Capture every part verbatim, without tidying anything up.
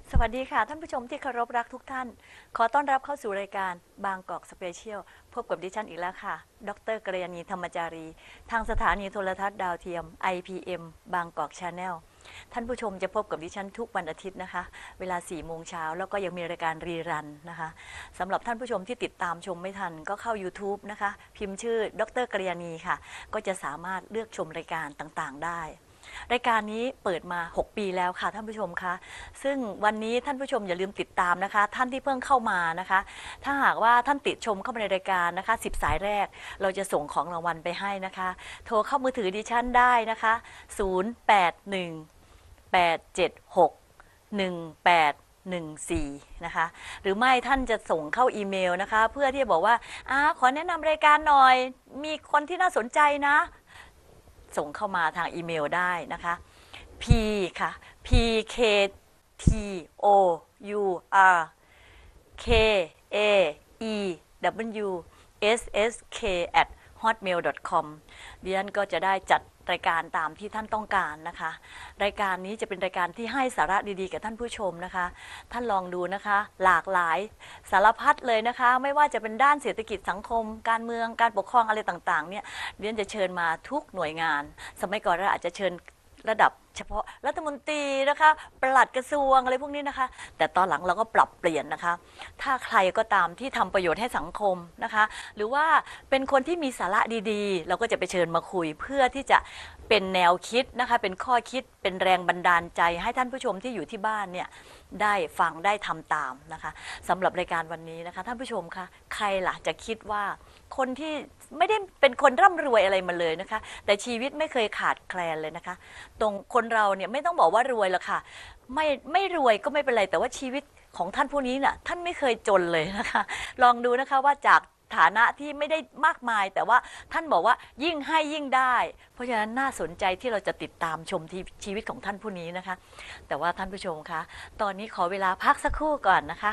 สวัสดีค่ะท่านผู้ชมที่เคารพรักทุกท่านขอต้อนรับเข้าสู่รายการบางกอกสเปเชียลพบกับดิฉันอีกแล้วค่ะดรกฤษณีธรรมจารีทางสถานีโทรทัศน์ดาวเทียม ไอ พี เอ็ม บางกอกชาแนลท่านผู้ชมจะพบกับดิฉันทุกวันอาทิตย์นะคะเวลาสี่โมงเช้าแล้วก็ยังมีรายการรีรันนะคะสำหรับท่านผู้ชมที่ติดตามชมไม่ทันก็เข้า YouTube นะคะพิมพ์ชื่อดรกฤษณีค่ะก็จะสามารถเลือกชมรายการต่างๆได้รายการนี้เปิดมาหกปีแล้วค่ะท่านผู้ชมคะซึ่งวันนี้ท่านผู้ชมอย่าลืมติดตามนะคะท่านที่เพิ่งเข้ามานะคะถ้าหากว่าท่านติดชมเข้ามาในรายการนะคะสิบสายแรกเราจะส่งของรางวัลไปให้นะคะโทรเข้ามือถือดิฉันได้นะคะศูนย์ แปด หนึ่ง แปด เจ็ด หก หนึ่ง แปด หนึ่ง สี่นะคะหรือไม่ท่านจะส่งเข้าอีเมลนะคะเพื่อที่จะบอกว่าอ่าขอแนะนำรายการหน่อยมีคนที่น่าสนใจนะส่งเข้ามาทางอีเมลได้นะคะ P ค่ะ P K T O U R K A E W S S K at hotmail dot com ดิฉันก็จะได้จัดรายการตามที่ท่านต้องการนะคะรายการนี้จะเป็นรายการที่ให้สาระดีๆกับท่านผู้ชมนะคะท่านลองดูนะคะหลากหลายสารพัดเลยนะคะไม่ว่าจะเป็นด้านเศรษฐกิจสังคมการเมืองการปกครองอะไรต่างๆเนี่ยดิฉันจะเชิญมาทุกหน่วยงานสมัยก่อนเราอาจจะเชิญระดับเฉพาะรัฐมนตรีนะคะปลัดกระทรวงอะไรพวกนี้นะคะแต่ตอนหลังเราก็ปรับเปลี่ยนนะคะถ้าใครก็ตามที่ทำประโยชน์ให้สังคมนะคะหรือว่าเป็นคนที่มีสาระดีๆเราก็จะไปเชิญมาคุยเพื่อที่จะเป็นแนวคิดนะคะเป็นข้อคิดเป็นแรงบันดาลใจให้ท่านผู้ชมที่อยู่ที่บ้านเนี่ยได้ฟังได้ทำตามนะคะสำหรับรายการวันนี้นะคะท่านผู้ชมคะใครล่ะจะคิดว่าคนที่ไม่ได้เป็นคนร่ำรวยอะไรมาเลยนะคะแต่ชีวิตไม่เคยขาดแคลนเลยนะคะตรงคนเราเนี่ยไม่ต้องบอกว่ารวยหรอกค่ะไม่ไม่รวยก็ไม่เป็นไรแต่ว่าชีวิตของท่านผู้นี้น่ะท่านไม่เคยจนเลยนะคะลองดูนะคะว่าจากฐานะที่ไม่ได้มากมายแต่ว่าท่านบอกว่ายิ่งให้ยิ่งได้เพราะฉะนั้นน่าสนใจที่เราจะติดตามชมที่ชีวิตของท่านผู้นี้นะคะแต่ว่าท่านผู้ชมคะตอนนี้ขอเวลาพักสักครู่ก่อนนะคะ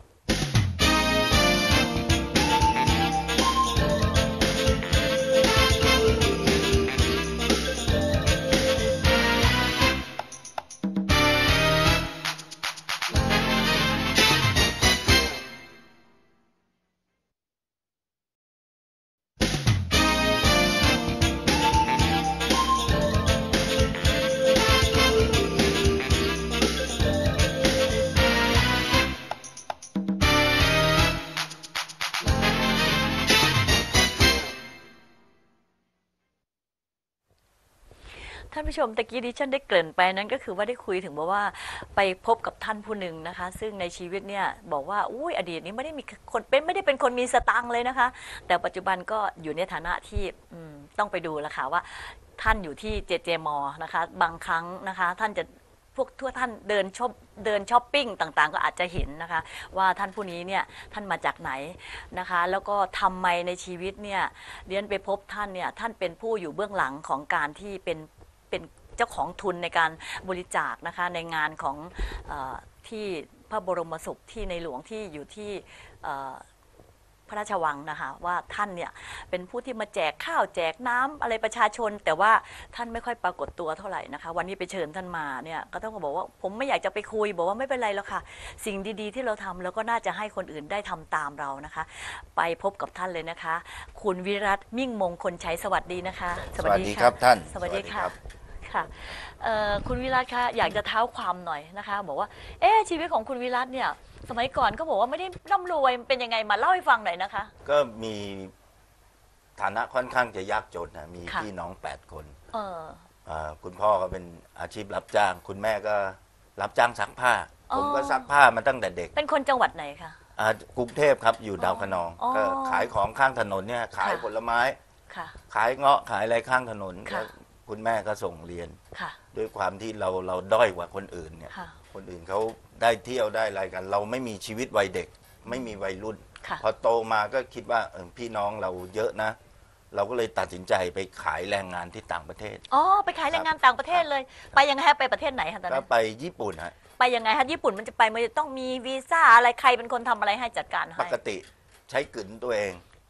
ท่านผู้ชมตะกี้ดิฉันได้เกริ่นไปนั้นก็คือว่าได้คุยถึงบอกว่าไปพบกับท่านผู้หนึ่งนะคะซึ่งในชีวิตเนี่ยบอกว่าอุ้ยอดีตนี้ไม่ได้มีคนเป็นไม่ได้เป็นคนมีสตังค์เลยนะคะแต่ปัจจุบันก็อยู่ในฐานะที่ต้องไปดูแล้วค่ะว่าท่านอยู่ที่เจเจมอนะคะบางครั้งนะคะท่านจะพวกทั่วท่านเดินชอบเดินช้อปปิ้งต่างๆก็อาจจะเห็นนะคะว่าท่านผู้นี้เนี่ยท่านมาจากไหนนะคะแล้วก็ทำไมในชีวิตเนี่ยเรียนไปพบท่านเนี่ยท่านเป็นผู้อยู่เบื้องหลังของการที่เป็นเป็นเจ้าของทุนในการบริจาคนะคะในงานของเออที่พระบรมศพที่ในหลวงที่อยู่ที่พระราชวังนะคะว่าท่านเนี่ยเป็นผู้ที่มาแจกข้าวแจกน้ำอะไรประชาชนแต่ว่าท่านไม่ค่อยปรากฏตัวเท่าไหร่นะคะวันนี้ไปเชิญท่านมาเนี่ยก็ต้องบอกว่าผมไม่อยากจะไปคุยบอกว่าไม่เป็นไรแล้วค่ะสิ่งดีๆที่เราทำแล้วก็น่าจะให้คนอื่นได้ทำตามเรานะคะไปพบกับท่านเลยนะคะคุณวิรัตมิ่งมงคลชัยสวัสดีนะคะสวัสดีครับท่านสวัสดีค่ะค่ะคุณวิรัตคะอยากจะเท้าความหน่อยนะคะบอกว่าเอ๊ะชีวิตของคุณวิรัตเนี่ยสมัยก่อนก็บอกว่าไม่ได้ร่ำรวยเป็นยังไงมาเล่าให้ฟังหน่อยนะคะก็มีฐานะค่อนข้างจะยากจนนะมีพี่น้องแปดคนเออคุณพ่อก็เป็นอาชีพรับจ้างคุณแม่ก็รับจ้างซักผ้าผมก็ซักผ้ามาตั้งแต่เด็กเป็นคนจังหวัดไหนคะกรุงเทพครับอยู่ดาวคะนองก็ขายของข้างถนนเนี่ยขายผลไม้ขายเงาะขายอะไรข้างถนนคุณแม่ก็ส่งเรียนด้วยความที่เราเราด้อยกว่าคนอื่นเนี่ยคนอื่นเขาได้เที่ยวได้อะไรกันเราไม่มีชีวิตวัยเด็กไม่มีวัยรุ่นพอโตมาก็คิดว่าพี่น้องเราเยอะนะเราก็เลยตัดสินใจไปขายแรงงานที่ต่างประเทศอ๋อไปขายแรงงานต่างประเทศเลยไปยังไงฮะไปประเทศไหนคะตอนนั้นก็ไปญี่ปุ่นฮะไปยังไงฮะญี่ปุ่นมันจะไปมันจะต้องมีวีซ่าอะไรใครเป็นคนทำอะไรให้จัดการให้ปกติใช้กึ๋นตัวเอง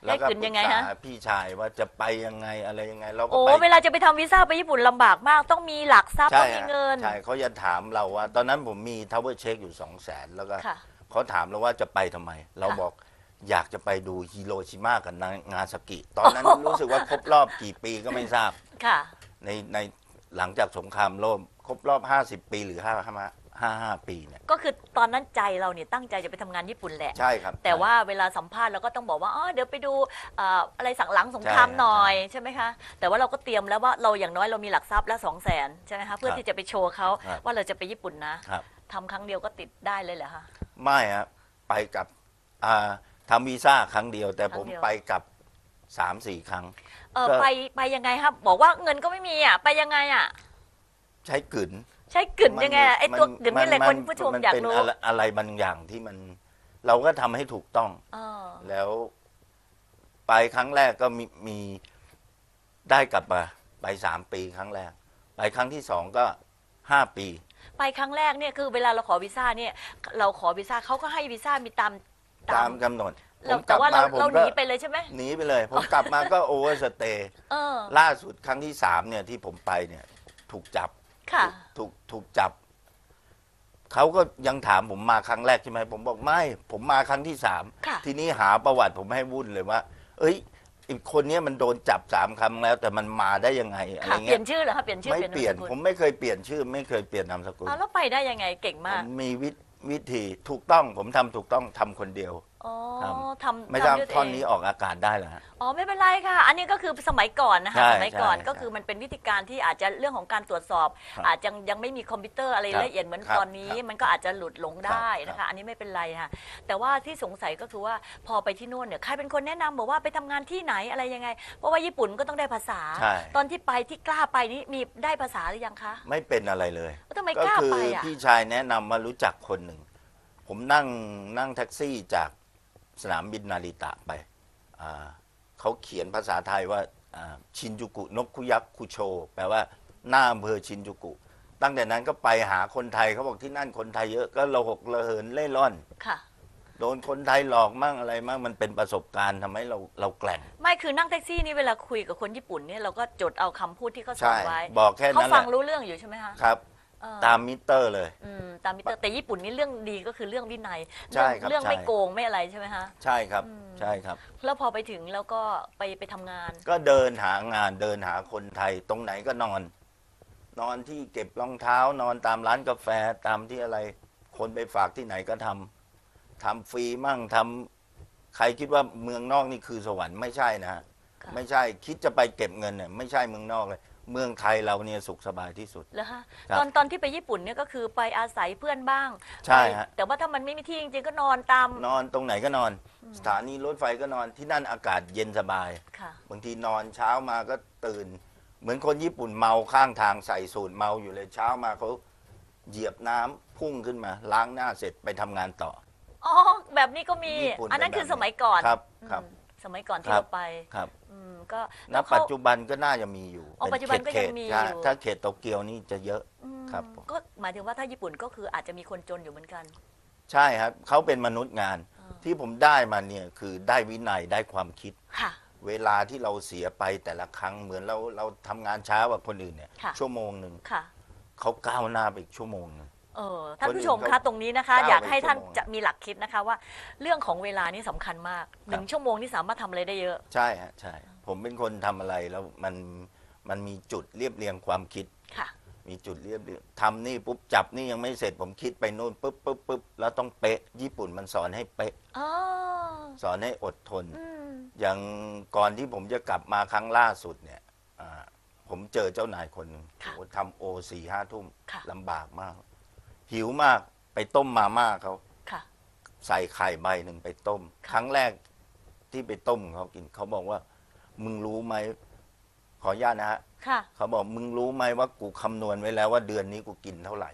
แล้วก็ได้ขึ้นปรึยักงไงษาฮะพี่ชายว่าจะไปยังไงอะไรยังไงเราก็โอ้ไปเวลาจะไปทำวีซ่าไปญี่ปุ่นลำบากมากต้องมีหลักทรัพย์ใช่ต้องมีฮะเงินใช่เขาจะถามเราว่า ตอนนั้นผมมีทาวเวอร์เช็คอยู่สองแสนแล้วก็ค่ะเขาถามเราว่าจะไปทำไม เราค่ะบอกอยากจะไปดูฮิโรชิมากับนางาซากิ ตอนนั้นรู้สึกว่าครบรอบกี่ปีก็ไม่ทราบค่ะในในหลังจากสงครามโลกครบรอบห้าสิบปีหรือห้าห้าห้าห้าปีเนี่ยก็คือตอนนั้นใจเราเนี่ยตั้งใจจะไปทำงานญี่ปุ่นแหละใช่ครับแต่ว่าเวลาสัมภาษณ์เราก็ต้องบอกว่าอ๋อเดี๋ยวไปดูเอ่ออะไรสังหลังสงครามใช่หน่อยใช่ใช่ไหมคะแต่ว่าเราก็เตรียมแล้วว่าเราอย่างน้อยเรามีหลักทรัพย์แล้วสองแสนใช่ไหมคะเพื่อครับที่จะไปโชว์เขาครับว่าเราจะไปญี่ปุ่นนะครับ ทำครั้งเดียวก็ติดได้เลยเหรอคะไม่ครับไปกับอ่าทำวีซ่าครั้งเดียว แต่ครั้ผงมเดียวไปกับสามสี่ครั้งเออก็ไปไปยังไงครับบอกว่าเงินก็ไม่มีอ่ะไปยังไงอ่ะใช้กึ๋นใช้กึ่นยังไงอะไอ้ตัวกึ่นนี่แหละมัคนผู้ชมมันอยากเป็นรู้อะไรอะไรบางอย่างที่มัน เราก็ทำให้ถูกต้องเออแล้วไปครั้งแรกก็มีมีได้กลับมาไปสามปีครั้งแรก ไปครั้งที่สองก็ห้าปีไปครั้งแรกเนี่ยคือเวลาเราขอวีซ่าเนี่ยเราขอวีซ่าเขาก็ให้วีซ่ามีตามตามกำหนดผเรามกแต่ลับว่ามาเราผมเราหก็นีไปเลยใช่ไหมหนีไปเลย ผมกลับมาก็โอเวอร์สเตย์เออล่าสุดครั้งที่สามเนี่ยที่ผมไปเนี่ย ถูกจับค่ะถูกถูกจับ เขาก็ยังถามผมมาครั้งแรกใช่ไหมผมบอกไม่ ผมมาครั้งที่สามค่ะทีนี้หาประวัติผมให้วุ่นเลยว่า เอ้ยอีกคนเนี้ยมันโดนจับสามครั้งแล้ว แต่มันมาได้ยังไงอะไรค่ะเปเงี้ลี่ยยนชื่อเหรอคะเปลี่ยนชื่อไม่เปลี่ยนนามสกุลผมไม่เคยเปลี่ยนชื่อ ไม่เคยเปลี่ยนนามสกุลอ้าวแล้วไปได้ยังไงเก่งผมากมมีวิธวิธีถูกต้อง ผมทำถูกต้องทำคนเดียวอ๋อครับทำไม่ทราบทำด้วยตัวท่อนเงนี้ออกอากาศได้เหรอฮะอ๋อไม่เป็นไรค่ะ อันนี้ก็คือสมัยก่อนนะคะใช่สมัยก่อนใช่ก็คือมันเป็นวิธีการที่อาจจะเรื่องของการตรวจสอบครับอาจจะยังไม่มีคอมพิวเตอร์อะไรครับละเอียดเหมือนครับตอนนี้ครับมันก็อาจจะหลุดหลงได้นะครัคะบอันนี้ไม่เป็นไรค่ะแต่ว่าที่สงสัยก็คือว่าพอไปที่นู่นเนี่ยใครเป็นคนแนะนำบอกว่าไปทำงานที่ไหนอะไรยังไง เพราะว่าญี่ปุ่นก็ต้องได้ภาษาใช่ตอนที่ไปที่กล้าไปนี่มีได้ภาษาหรือยังคะไม่เป็นอะไรเลยแล้วทำไมก็กล้าคือไปอ่ะพี่ชายแนะนำมารู้จักคนหนึ่ง ผมนั่งนั่งแท็กซี่จากสนามบินนาริตะไปอ่าเขาเขียนภาษาไทยว่าอ่าชินจูกุนกคุยักคุโช แปลว่าหน้าอำเภอชินจูกุ ตั้งแต่นั้นก็ไปหาคนไทยเขาบอกที่นั่นคนไทยเยอะก็ระหกระเหินเล่ร่อนค่ะโดนคนไทยหลอกมั่งอะไรมั่งมันเป็นประสบการณ์ทำให้เราเราแกร่งไม่คือนั่งแท็กซี่นี่เวลาคุยกับคนญี่ปุ่นเนี่ยเราก็จดเอาคำพูดที่เขาสอใช่นไว้บอกแค่เขานั้นแหฟังละรู้เรื่องอยู่ใช่ไหมคะครับเออตามมิเตอร์เลยอืมตามมิเตอร์แต่ญี่ปุ่นนี่เรื่องดีก็คือเรื่องวินัยใช่ครับเรื่องใช่ไม่โกงไม่อะไรใช่ไหมคะใช่ครับอืมใช่ครับแล้วพอไปถึงแล้วก็ไปไปทำงานก็เดินหางานเดินหาคนไทย ตรงไหนก็นอน นอนที่เก็บรองเท้านอนตามร้านกาแฟตามที่อะไร คนไปฝากที่ไหนก็ทำทำฟรีมั่งทำใครคิดว่าเมืองนอกนี่คือสวรรค์ไม่ใช่นะฮะค่ะไม่ใช่คิดจะไปเก็บเงินเนี่ยไม่ใช่เมืองนอกเลย เมืองไทยเราเนี่ยสุขสบายที่สุดแล้วฮะครับตอนตอนที่ไปญี่ปุ่นเนี่ยก็คือไปอาศัยเพื่อนบ้างใช่ฮะไปแต่ว่าถ้ามันไม่มีที่จริงๆก็นอนตามนอนตรงไหนก็นอน สถานีรถไฟก็นอนที่นั่นอากาศเย็นสบายค่ะบางทีนอนเช้ามาก็ตื่น เหมือนคนญี่ปุ่นเมาข้างทางใส่สูตรเมาอยู่เลยเช้ามาเขาเหยียบน้ำพุ่งขึ้นมา ล้างหน้าเสร็จไปทำงานต่ออ๋อแบบนี้ก็มีญี่ปุ่นอันนั้นเป็นคือแบบสมัยก่อนครับอืมครับสมัยก่อนที่ครับเราไปครับอืมก็ณแล้วเขาปัจจุบันก็น่าจะมีอยู่อ๋อเป็ปัจจุบันก็ยังเขตๆมีถ้าอยู่ถ้าเขตโตเกียวนี่จะเยอะอืมครับผมก็หมายถึงว่าถ้าญี่ปุ่นก็คืออาจจะมีคนจนอยู่เหมือนกันใช่ครับเขาเป็นมนุษย์งานอ่าที่ผมได้มาเนี่ยคือได้วินัยได้ความคิดค่ะเวลาที่เราเสียไปแต่ละครั้งเหมือนเราเราทำงานช้ากว่าคนอื่นเนี่ยค่ะชั่วโมงหนึ่งค่ะเขาก้าวหน้าไปอีกชั่วโมงหนึงเออท่านผู้ชมคนอื่นคะเขาตรงนี้นะคะก้าวอยากให้ไปท่านชั่วโมงจะมีหลักคิดนะคะว่า เรื่องของเวลานี่สำคัญมากหนึ่งครับชั่วโมงนี่สามารถทำอะไรได้เยอะใช่ฮะใช่ ผมเป็นคนทำอะไรแล้วมันมันมีจุดเรียบเรียงความคิดค่ะมีจุดเรียบเรียงทำนี่ปุ๊บจับนี่ยังไม่เสร็จผมคิดไปนู่นปุ๊บปุ๊บปุ๊บแล้วต้องเป๊ะ ญี่ปุ่นมันสอนให้เป๊ะอ๋อสอนให้อดทนอืมอย่างก่อนที่ผมจะกลับมาครั้งล่าสุดเนี่ยอ่าผมเจอเจ้านายคนหนึ่งค่ะโอ้ทำโอสี่ห้าทุ่มค่ะลำบากมาก หิวมากไปต้มมาม่าเขาค่ะใส่ไข่ใบหนึ่งไปต้มค่ะครั้งแรกที่ไปต้มเขากินเขาบอกว่า มึงรู้ไหมขออนุญาตนะฮะค่ะเขาบอกมึงรู้ไหมว่ากูคำนวณไว้แล้วว่าเดือนนี้กูกินเท่าไหร่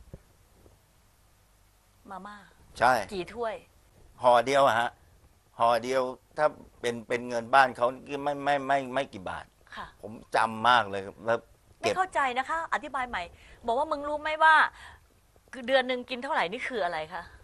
มาม่าใช่กี่ถ้วยห่อเดียวอะฮะห่อเดียวถ้าเป็นเป็นเงินบ้านเขาไม่ไม่ไม่ไม่กี่บาทค่ะผมจำมากเลยแล้วไม่เก็บเข้าใจนะคะ อธิบายใหม่ บอกว่ามึงรู้ไหมว่าคือเดือนหนึ่งกินเท่าไหร่นี่คืออะไรคะ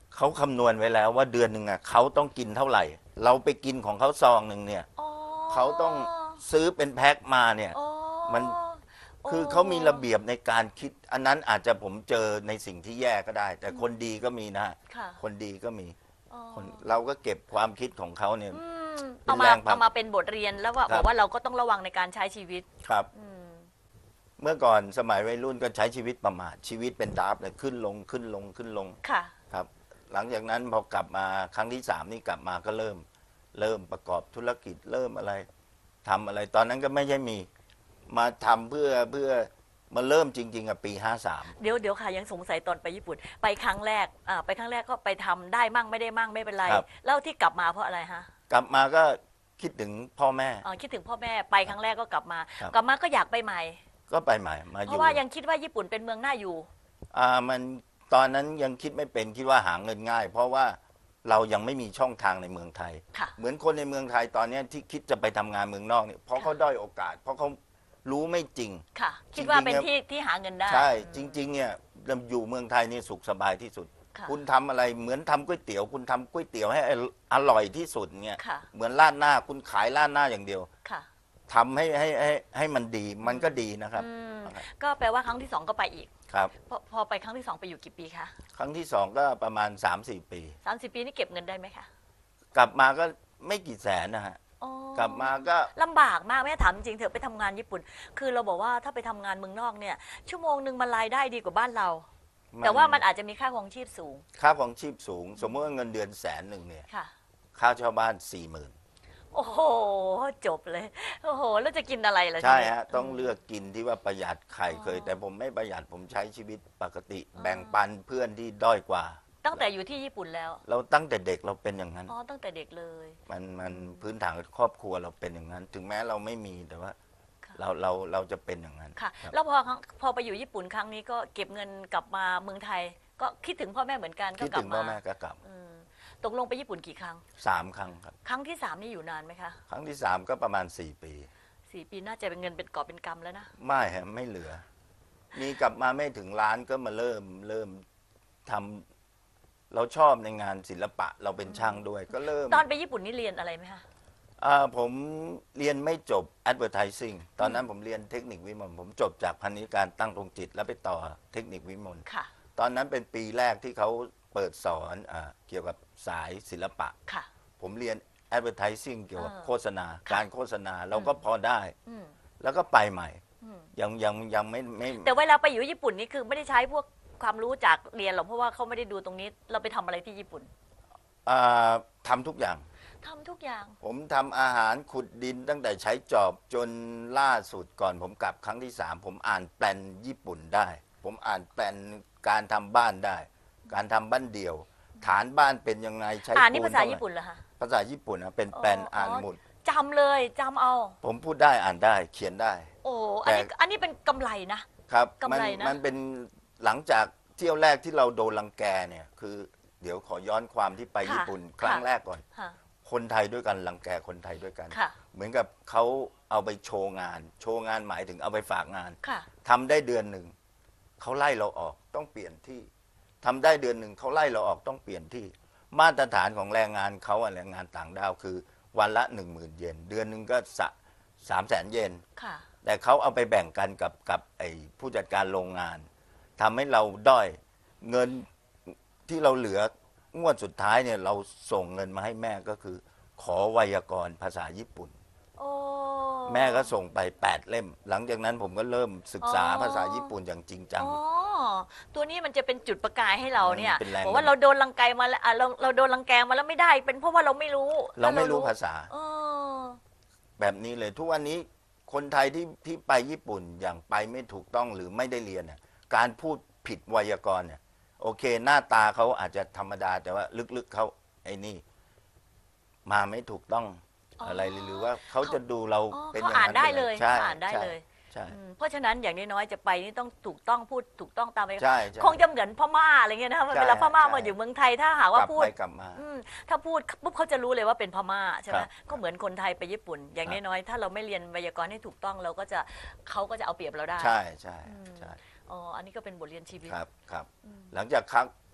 เขาคำนวณไว้แล้วว่าเดือนหนึ่งอ่ะเขาต้องกินเท่าไหร่ เราไปกินของเขาซองหนึ่งเนี่ยอ๋อเขาต้องซื้อเป็นแพ็คมาเนี่ยอ๋อมันคือเขามีระเบียบในการคิด อันนั้นอาจจะผมเจอในสิ่งที่แย่ก็ได้ แต่คนดีก็มีนะค่ะคนดีก็มีอ๋อคนเราก็เก็บความคิดของเขาเนี่ยอืมเป็นเอามาแรงผลักเอามาเป็นบทเรียนแล้วว่าครับบอกว่าเราก็ต้องระวังในการใช้ชีวิตครับอืมเมื่อก่อนสมัยวัยรุ่นก็ใช้ชีวิตประมาทชีวิตเป็นดาบเลยขึ้นลงขึ้นลงขึ้นลงค่ะครับ หลังจากนั้นพอกลับมาครั้งที่สามนี่กลับมาก็เริ่ม เริ่มประกอบธุรกิจเริ่มอะไรทำอะไร ตอนนั้นก็ไม่ใช่มีมาทำเพื่อเพื่อมาเริ่มจริง ๆอ่ะปีห้าสามเดี๋ยวเดี๋ยวค่ะยังสงสัยตอนไปญี่ปุ่น ไปครั้งแรกอ่าไปครั้งแรกก็ไปทำได้มั่งไม่ได้มั่งไม่เป็นไรครับแล้วที่กลับมาเพราะอะไรฮะกลับมาก็คิดถึงพ่อแม่อ๋อคิดถึงพ่อแม่ไปครั้งแรกก็กลับมาครับกลับมาก็อยากไปใหม่ก็ไปใหม่มาอเพยู่ราะว่ายังคิดว่าญี่ปุ่นเป็นเมืองน่าอยู่อ่ามันตอนนั้นยังคิดไม่เป็นคิดว่าหาเงินง่าย เพราะว่าเรายังไม่มีช่องทางในเมืองไทยค่ะเหมือนคนในเมืองไทยตอนเนี้ยที่คิดจะไปทำงานเมืองนอกเนี่ยเพราะเขาด้อยโอกาส เพราะเขารู้ไม่จริงค่ะ คิดว่าเป็นจริงๆที่ที่หาเงินได้ใช่จริงๆเนี่ยอยู่เมืองไทยนี่สุขสบายที่สุดค่ะคุณทำอะไรเหมือนทำก๋วยเตี๋ยว คุณทำก๋วยเตี๋ยวให้อร่อยที่สุดเนี่ยค่ะเหมือนราดหน้าคุณขายราดหน้าอย่างเดียวค่ะทำให้ให้ให้ให้มันดีมันก็ดีนะครับอืมนะครับก็แปลว่าครั้งที่สองก็ไปอีกครับพอพอไปครั้งที่สองไปอยู่กี่ปีคะครั้งที่สองก็ประมาณ สามสี่ปีสามสิบปีนี่เก็บเงินได้ไหมคะกลับมาก็ไม่กี่แสนนะฮะอ๋อกลับมาก็ลำบากมากแม่ถามจริงๆเถอะไปทำงานญี่ปุ่น คือเราบอกว่าถ้าไปทำงานเมืองนอกเนี่ย ชั่วโมงหนึ่งมันรายได้ดีกว่าบ้านเรา แต่ว่ามันอาจจะมีค่าครองชีพสูงค่าของชีพสูง สมมติว่าเงินเดือนแสนหนึ่งเนี่ยค่ะค่าเช่าบ้านสี่หมื่นโอ้โห จบเลย โอ้โห แล้วจะกินอะไรล่ะใช่ทีนี้ฮะต้องเลือกกินที่ว่าประหยัดไข่เคยอ๋อแต่ผมไม่ประหยัดผมใช้ชีวิตปกติอ๋อแบ่งปันเพื่อนที่ด้อยกว่าตั้งแต่อยู่ที่ญี่ปุ่นแล้วเราตั้งแต่เด็กเราเป็นอย่างนั้นอ๋อ ตั้งแต่เด็กเลยมันมันพื้นฐานครอบครัวเราเป็นอย่างนั้น ถึงแม้เราไม่มีแต่ว่าค่ะเราเราเราจะเป็นอย่างนั้นค่ะครับแล้วพอครั้งพอไปอยู่ญี่ปุ่นครั้งนี้ก็เก็บเงินกลับมาเมืองไทย ก็คิดถึงพ่อแม่เหมือนกันก็คิดกลัถึบงพ่อมาแม่ก็กลับอืมตกลงไปญี่ปุ่นกี่ครั้งสามครั้งครับครั้งที่สามนี่อยู่นานไหมคะครั้งที่สามก็ประมาณสี่ปีสี่ปีน่าจะเป็นเงินเป็นกอบเป็นกำแล้วนะไม่ฮะไม่เหลือ มีกลับมาไม่ถึงล้านก็มาเริ่มเริ่มทำเราชอบในงานศิลปะ เราเป็นช่างด้วย ก็เริ่มตอนไปญี่ปุ่นนี่เรียนอะไรไหมคะอ่าผมเรียนไม่จบ advertising ตอนนั้นผมเรียนเทคนิควิมลผมจบจากพันธิการตั้งตรงจิต แล้วไปต่อเทคนิควิมลค่ะตอนนั้นเป็นปีแรกที่เขาเปิดสอนอาเกี่ยวกับสายศิลปะค่ะผมเรียน advertising เกี่ยวกับอ่าโฆษณาค่ะการโฆษณาเราก็พอได้อืมแล้วก็ไปใหม่อืมยังยังยังไม่ไม่แต่เวลาไปอยู่ญี่ปุ่นนี่คือไม่ได้ใช้พวกความรู้จากเรียนหรอกเพราะว่าเขาไม่ได้ดูตรงนี้ เราไปทำอะไรที่ญี่ปุ่นอ่าทำทุกอย่างทำทุกอย่างผมทำอาหารขุดดินตั้งแต่ใช้จอบจนล่าสุดก่อนผมกลับครั้งที่สามผมอ่านแปลนญี่ปุ่นได้ ผมอ่านแปลนการทำบ้านได้ การทำบ้านเดี่ยว ฐานบ้านเป็นยังไงใช้อ่านนี่ปูภาษาเท่ไหร่ญี่ปุ่นเหรอคะภาษาญี่ปุ่นนะเป็นแปลนอ๋ออ่อ่านหมดจำเลยจำเอาผมพูดได้อ่านได้เขียนได้โอ้อันนี้แต่อันนี้เป็นกำไรนะครับกำมัไรนะมันเป็นหลังจากเที่ยวแรกที่เราโดนรังแกเนี่ยคือ เดี๋ยวขอย้อนความที่ไปค่ะญี่ปุ่น ครั้งค่ะแรกก่อนค่ะคนไทยด้วยกันรังแกคนไทยด้วยกันค่ะเหมือนกับเขาเอาไปโชว์งาน โชว์งานหมายถึงเอาไปฝากงานค่ะทำได้เดือนหนึ่งเขาไล่เราออกต้องเปลี่ยนที่ทำได้เดือนหนึ่งเขาไล่เราออกต้องเปลี่ยนที่ มาตรฐานของแรงงานเขาอะแรงงานต่างด้าวคือวันละหนึ่งหมื่นเยนเดือนหนึ่งก็สะสามแสนเยนค่ะแต่เขาเอาไปแบ่งกันกับกับไอ้ผู้จัดการโรงงานทำให้เราด้อยเงินที่เราเหลืองวดสุดท้ายเนี่ยเราส่งเงินมาให้แม่ก็คือ ขอไวยากรณ์ภาษาญี่ปุ่นโอ้แม่ก็ส่งไปแปดเล่ม หลังจากนั้นผมก็เริ่มศึกษาอ๋อภาษาญี่ปุ่นอย่างจริงจังอ๋อ ตัวนี้มันจะเป็นจุดประกายให้เราเนี่ยมันเป็นแรงบอกว่าเราโดนรังแกมาแล้วอ่ะเราเราโดนรังแกมาแล้วไม่ได้ เป็นเพราะว่าเราไม่รู้เราไม่รู้ภาษาเออแบบนี้เลย ทุกวันนี้คนไทยที่ที่ไปญี่ปุ่นอย่างไปไม่ถูกต้องหรือไม่ได้เรียนน่ะการพูดผิดไวยากรณ์เนี่ยโอเค หน้าตาเขาอาจจะธรรมดาแต่ว่าลึกๆเขาไอ้นี่ มาไม่ถูกต้องอ๋อออะไรเลยหรือว่าเขาจะดูเราอ๋อเป็นเขาอย่างอ่านนั้นได้ปเลยใช่เขาอ่านได้ใช่เลยใช่อืมเพราะฉะนั้นอย่างน้อยๆจะไปนี่ต้องถูกต้องพูดถูกต้องตามไปใช่ใช่คงจะเหมือนพม่าอะไรเงี้ยนะคะใช่เวลาพม่าใช่มาอยู่เมืองไทยถ้าหากกว่าลับพูดไปกลับมาอืมถ้าพูดปุ๊บเขาจะรู้เลยว่าเป็นพม่าใช่ไหมครับก็เหมือนคนไทยไปญี่ปุ่น อย่างครับน้อยๆถ้าเราไม่เรียนไวยากรณ์ให้ถูกต้องเราก็จะเขาก็จะเอาเปรียบเราได้ใช่ใช่อืมใช่อ๋ออันนี้ก็เป็นบทเรียนชีวิตครับครับอืมหลังจากครั้ง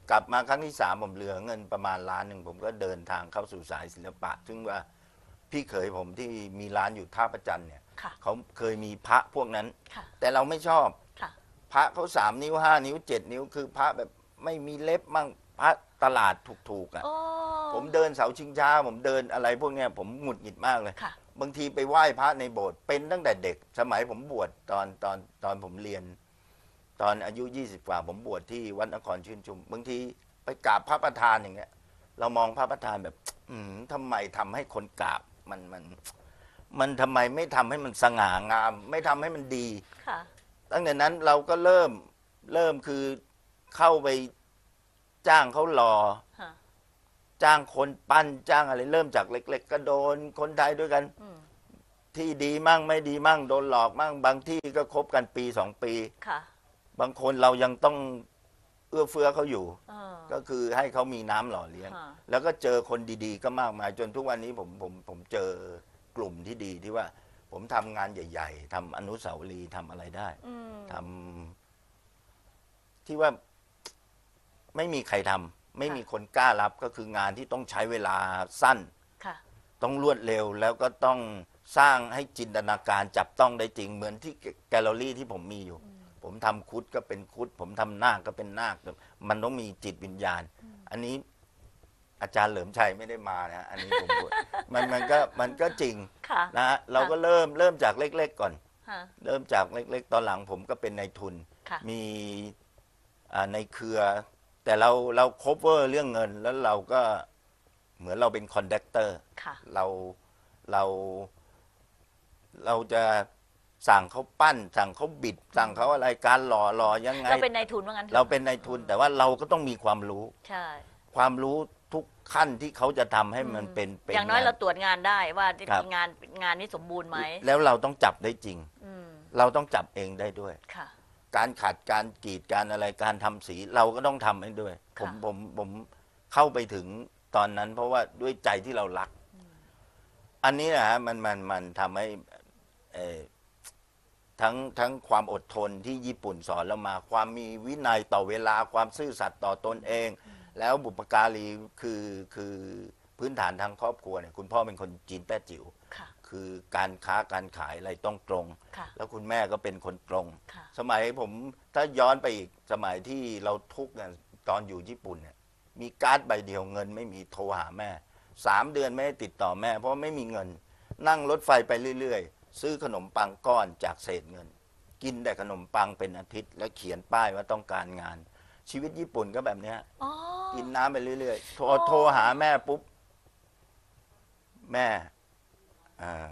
กลับมาครั้งที่สามผมเหลือเงินประมาณล้านหนึ่งผมก็เดินทางเข้าสู่สายศิลปะ ซึ่งว่าพี่เขยผมที่มีร้านอยู่ท่าประจันเนี่ยค่ะเขาเคยมีพระพวกนั้นค่ะแต่เราไม่ชอบค่ะพระเขาสามนิ้วห้านิ้วเจ็ดนิ้วคือพระแบบไม่มีเล็บมั่งพระตลาดถูกๆอ่ะโอ้ผมเดินเสาชิงช้าผมเดินอะไรพวกเนี้ยผมหงุดหงิดมากเลยค่ะบางทีไปไหว้พระในโบสถ์เป็นตั้งแต่เด็ก สมัยผมบวชตอนตอนตอนผมเรียน ตอนอายุยี่สิบกว่าผมบวชที่วัดนครชื่นชุมบางทีไปกราบพระประธานอย่างเงี้ย เรามองพระประธานแบบ อืมทำไมทำให้คนกราบมันมัน มันทำไมไม่ทำให้มันสง่างาม ไม่ทำให้มันดีค่ะตั้งแต่นั้นเราก็เริ่มเริ่มคือเข้าไปจ้างเขาหล่อค่ะจ้างคนปั้นจ้างอะไรเริ่มจากเล็ก ๆ ก็โดนคนไทยด้วยกันอืมที่ดีมั่งไม่ดีมั่งโดนหลอกมั่งบางที่ก็คบกันปีสองปีค่ะบางคนเรายังต้องเอื้อเฟื้อเขาอยู่เออก็คือให้เขามีน้ำหล่อเลี้ยงค่ะแล้วก็เจอคนดีๆ ก็มากมายจนทุกวันนี้ผมผมผมเจอกลุ่มที่ดีที่ว่า ผมทำงานใหญ่ ๆทำอนุสาวรีย์ทำอะไรได้อืมทำที่ว่าไม่มีใครทำไม่มีคนกล้ารับก็คืองานที่ต้องใช้เวลาสั้นค่ะต้องรวดเร็วแล้วก็ต้องสร้างให้จินตนาการจับต้องได้จริงเหมือนที่แกลเลอรี่ที่ผมมีอยู่ ผมทำคุดก็เป็นคุด ผมทำนาคก็เป็นนาคมันต้องมีจิตวิญญาณ อันนี้อาจารย์เหลิมชัยไม่ได้มานะอันนี้ผมพูด มันมันก็มันก็จริงค่ะนะฮะเราก็เริ่มเริ่มจากเล็กๆก่อนค่ะเริ่มจากเล็กๆ ตอนหลังผมก็เป็นนายทุนค่ะมีอ่าในเครือ แต่เราเรา cover เรื่องเงินแล้วเราก็เหมือนเราเป็นคอนดักเตอร์ค่ะเราเราเราจะสั่งเขาปั้น สั่งเขาบิด สั่งเขาอะไรการหล่อหล่อยังไงเราเป็นนายทุนว่างั้นถอะเราเป็นนายทุนแต่ว่าเราก็ต้องมีความรู้ใช่ความรู้ทุกขั้นที่เขาจะทำให้มันเป็นเป็นอย่างน้อยเราตรวจงานได้ว่าครับงานงานนี้สมบูรณ์ไหมแล้วเราต้องจับได้จริงอืมเราต้องจับเองได้ด้วยค่ะการขัดการกรีดการอะไรการทำสีเราก็ต้องทำให้ด้วย ผมค่ะผมผมเข้าไปถึงตอนนั้น เพราะว่าด้วยใจที่เรารัก อันนี้นะฮะมันมันมันทำให้เอ่อทั้งทั้งความอดทนที่ญี่ปุ่นสอนเรามา ความมีวินัยต่อเวลาความซื่อสัตย์ต่อตนเอง แล้วบุปการีคือคือพื้นฐานทางครอบครัวเนี่ยคุณพ่อเป็นคนจีนแต้จิ๋วค่ะคือการค้าการขายอะไรต้องตรงค่ะแล้วคุณแม่ก็เป็นคนตรงค่ะสมัยผมถ้าย้อนไปอีกสมัยที่เราทุกข์เนี่ยตอนอยู่ญี่ปุ่นเนี่ยมีการ์ดใบเดียวเงินไม่มีโทรหาแม่สามเดือนไม่ได้ติดต่อแม่ เพราะว่าไม่มีเงิน นั่งรถไฟไปเรื่อยๆ ซื้อขนมปังก้อนจากเศษเงิน กินแต่ขนมปังเป็นอาทิตย์ แล้วเขียนป้ายว่าต้องการงาน ชีวิตญี่ปุ่นก็แบบเนี้ยอ๋อกินน้ำไปเรื่อยๆโทรโทรหาแม่ปุ๊บแม่อ่า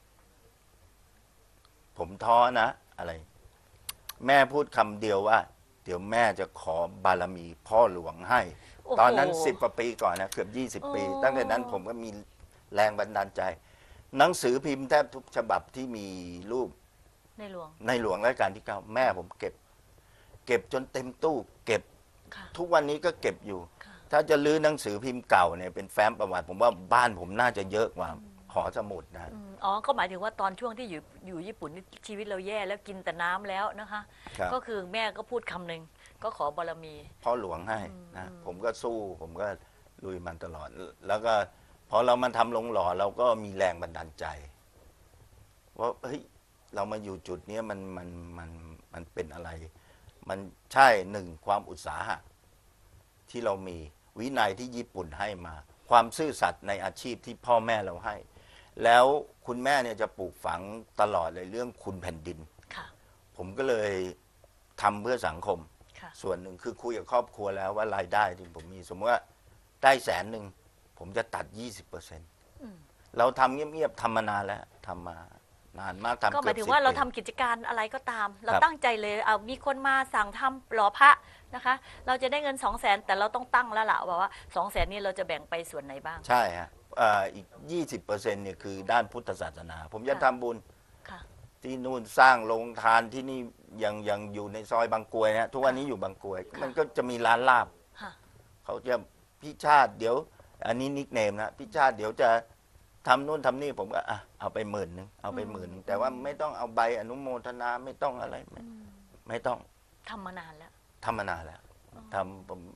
ผมท้อนะ อะไร แม่พูดคำเดียวว่า เดี๋ยวแม่จะขอบารมีพ่อหลวงให้โอ้โหตอนนั้นสิบกว่าปีก่อนนะเกือบยี่สิบปีโอ้ตั้งแต่นั้นผมก็มีแรงบันดาลใจ หนังสือพิมพ์แทบทุกฉบับที่มีรูปในหลวงในหลวงรัชกาลที่เก้าแม่ผมเก็บ เก็บจนเต็มตู้ เก็บค่ะทุกวันนี้ก็เก็บอยู่ค่ะถ้าจะลื้อหนังสือพิมพ์เก่าเนี่ยเป็นแฟ้มประวัติ ผมว่าบ้านผมน่าจะเยอะกว่าหอสมุดนะอืมอ๋อ ก็หมายถึงว่าตอนช่วงที่อยู่อยู่ญี่ปุ่นนี่ชีวิตเราแย่แล้วกินแต่น้ำแล้วนะคะครับก็คือแม่ก็พูดคำหนึ่งก็ขอบารมีพ่อหลวงให้นะอืมผมก็สู้ ผมก็ลุยมันตลอด แล้วก็พอเรามาทำลงหล่อเราก็มีแรงบันดาลใจ ว่าเฮ้ยเรามาอยู่จุดเนี้ยมันมันมันมันเป็นอะไร มันใช่หนึ่งความอุตสาหะที่เรามีวินัยที่ญี่ปุ่นให้มา ความซื่อสัตย์ในอาชีพที่พ่อแม่เราให้ แล้วคุณแม่เนี่ยจะปลูกฝังตลอดเลยเรื่องคุณแผ่นดินค่ะผมก็เลยทำเพื่อสังคมค่ะส่วนหนึ่งคือคุยกับครอบครัวแล้วว่ารายได้ที่ผมมี สมมติว่าได้แสนหนึ่งผมจะตัด ยี่สิบเปอร์เซ็นต์อืมเราทำเงียบๆทำมานานแล้วทำมานานมากทำก็หมายถึงกือบว่าเราปีทำกิจการอะไรก็ตาม เราครับตั้งใจเลยเอามีคนมาสั่งทำหล่อพระนะคะ เราจะได้เงินสองแสนแต่เราต้องตั้งแล้วล่ะว่าสองแสนนี้เราจะแบ่งไปส่วนไหนบ้างใช่ฮะเอ่ออีก ยี่สิบเปอร์เซ็นต์เนี่ยคือด้านพุทธศาสนา ผมจะค่ะทำบุญค่ะที่นู่นสร้างโรงทานที่นี่ยังยังอยู่ในซอยบางกรวยนะทุกวันนี้อยู่บางกรวย มันก็จะมีร้านลาบค่ะเขาจะพี่ชาติเดี๋ยว อันนี้นิกเนมนะพี่ชาติเดี๋ยวจะทำนู่นทำนี่ผมก็อ่ะเอาไปหมื่นหนึ่งเอาไปหมื่นหนึ่งแต่ว่าไม่ต้องเอาใบอนุโมทนาไม่ต้องอะไรไม่ไม่ต้องทำมานานแล้วทำมานานแล้วทำผม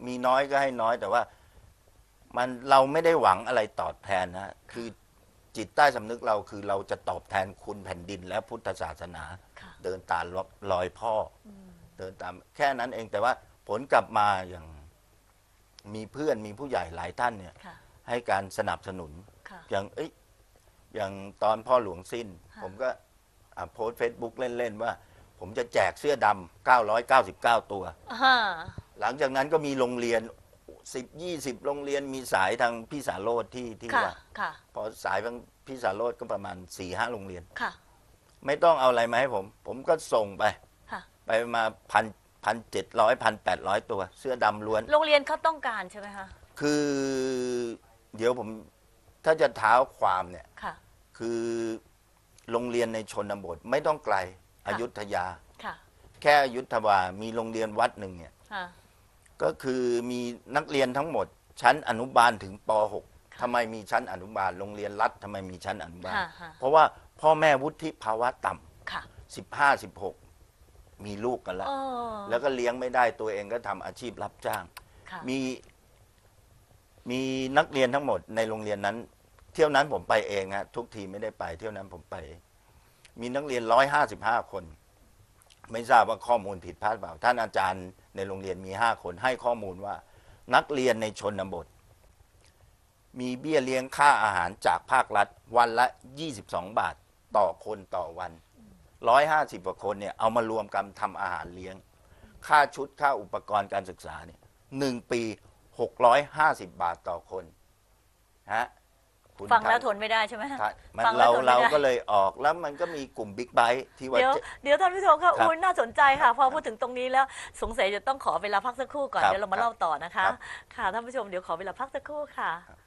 มีน้อยก็ให้น้อยแต่ว่ามันเราไม่ได้หวังอะไรตอบแทนนะคือจิตใต้สำนึกเราคือเราจะตอบแทนคุณแผ่นดินและพุทธศาสนา เดินตามรอยพ่อเดินตามแค่นั้นเองแต่ว่าผลกลับมาอย่างมีเพื่อนมีผู้ใหญ่หลายท่านเนี่ยให้การสนับสนุนอย่างเอ้ยอย่างตอนพ่อหลวงสิ้นผมก็โพสต์เฟซบุ๊กเล่นๆว่าผมจะแจกเสื้อดำเก้าร้อยเก้าสิบเก้าตัวหลังจากนั้นก็มีโรงเรียนสิบยี่สิบโรงเรียนมีสายทางพี่สาโรจน์ที่ที่ว่าพอสายทางพี่สาโรจน์ก็ประมาณสี่ห้าโรงเรียนไม่ต้องเอาอะไรมาให้ผมผมก็ส่งไปไปมาพันพันเจ็ดร้อยพันแปดร้อยตัวเสื้อดำล้วนโรงเรียนเขาต้องการใช่ไหมคะคือเดี๋ยวผมถ้าจะเท้าความเนี่ยคือโรงเรียนในชนบทไม่ต้องไกลอยุธยาแค่อยุธยามีโรงเรียนวัดหนึ่งเนี่ยก็คือมีนักเรียนทั้งหมดชั้นอนุบาลถึงป หก ทำไมมีชั้นอนุบาลโรงเรียนรัฐทำไมมีชั้นอนุบาลเพราะว่าพ่อแม่วุฒิภาวะต่ำสิบห้าสิบหกมีลูกกันแล้วแล้วก็เลี้ยงไม่ได้ตัวเองก็ทำอาชีพรับจ้างมีมีนักเรียนทั้งหมดในโรงเรียนนั้นเที่ยวนั้นผมไปเองฮะทุกทีไม่ได้ไปเที่ยวนั้นผมไปมีนักเรียนร้อยห้าสิบห้าคนไม่ทราบว่าข้อมูลผิดพลาดเปล่าท่านอาจารย์ในโรงเรียนมีห้าคนให้ข้อมูลว่านักเรียนในชนบทมีเบี้ยเลี้ยงค่าอาหารจากภาครัฐวันละยี่สิบสองบาทต่อคนต่อวันร้อยห้าสิบกว่าคนเนี่ยเอามารวมกันทำอาหารเลี้ยงค่าชุดค่าอุปกรณ์การศึกษาเนี่ยหนึ่งปีหกร้อยห้าสิบบาทต่อคนฮะฟังแล้วทนไม่ได้ใช่ไหมมันเราเราก็เลยออกแล้วมันก็มีกลุ่มบิ๊กไบค์ที่ว่าเดี๋ยวเดี๋ยวท่านผู้ชมค่ะอุ้ยน่าสนใจค่ะพอพูดถึงตรงนี้แล้วสงสัยจะต้องขอเวลาพักสักครู่ก่อนเดี๋ยวเรามาเล่าต่อนะคะค่ะท่านผู้ชมเดี๋ยวขอเวลาพักสักครู่ค่ะ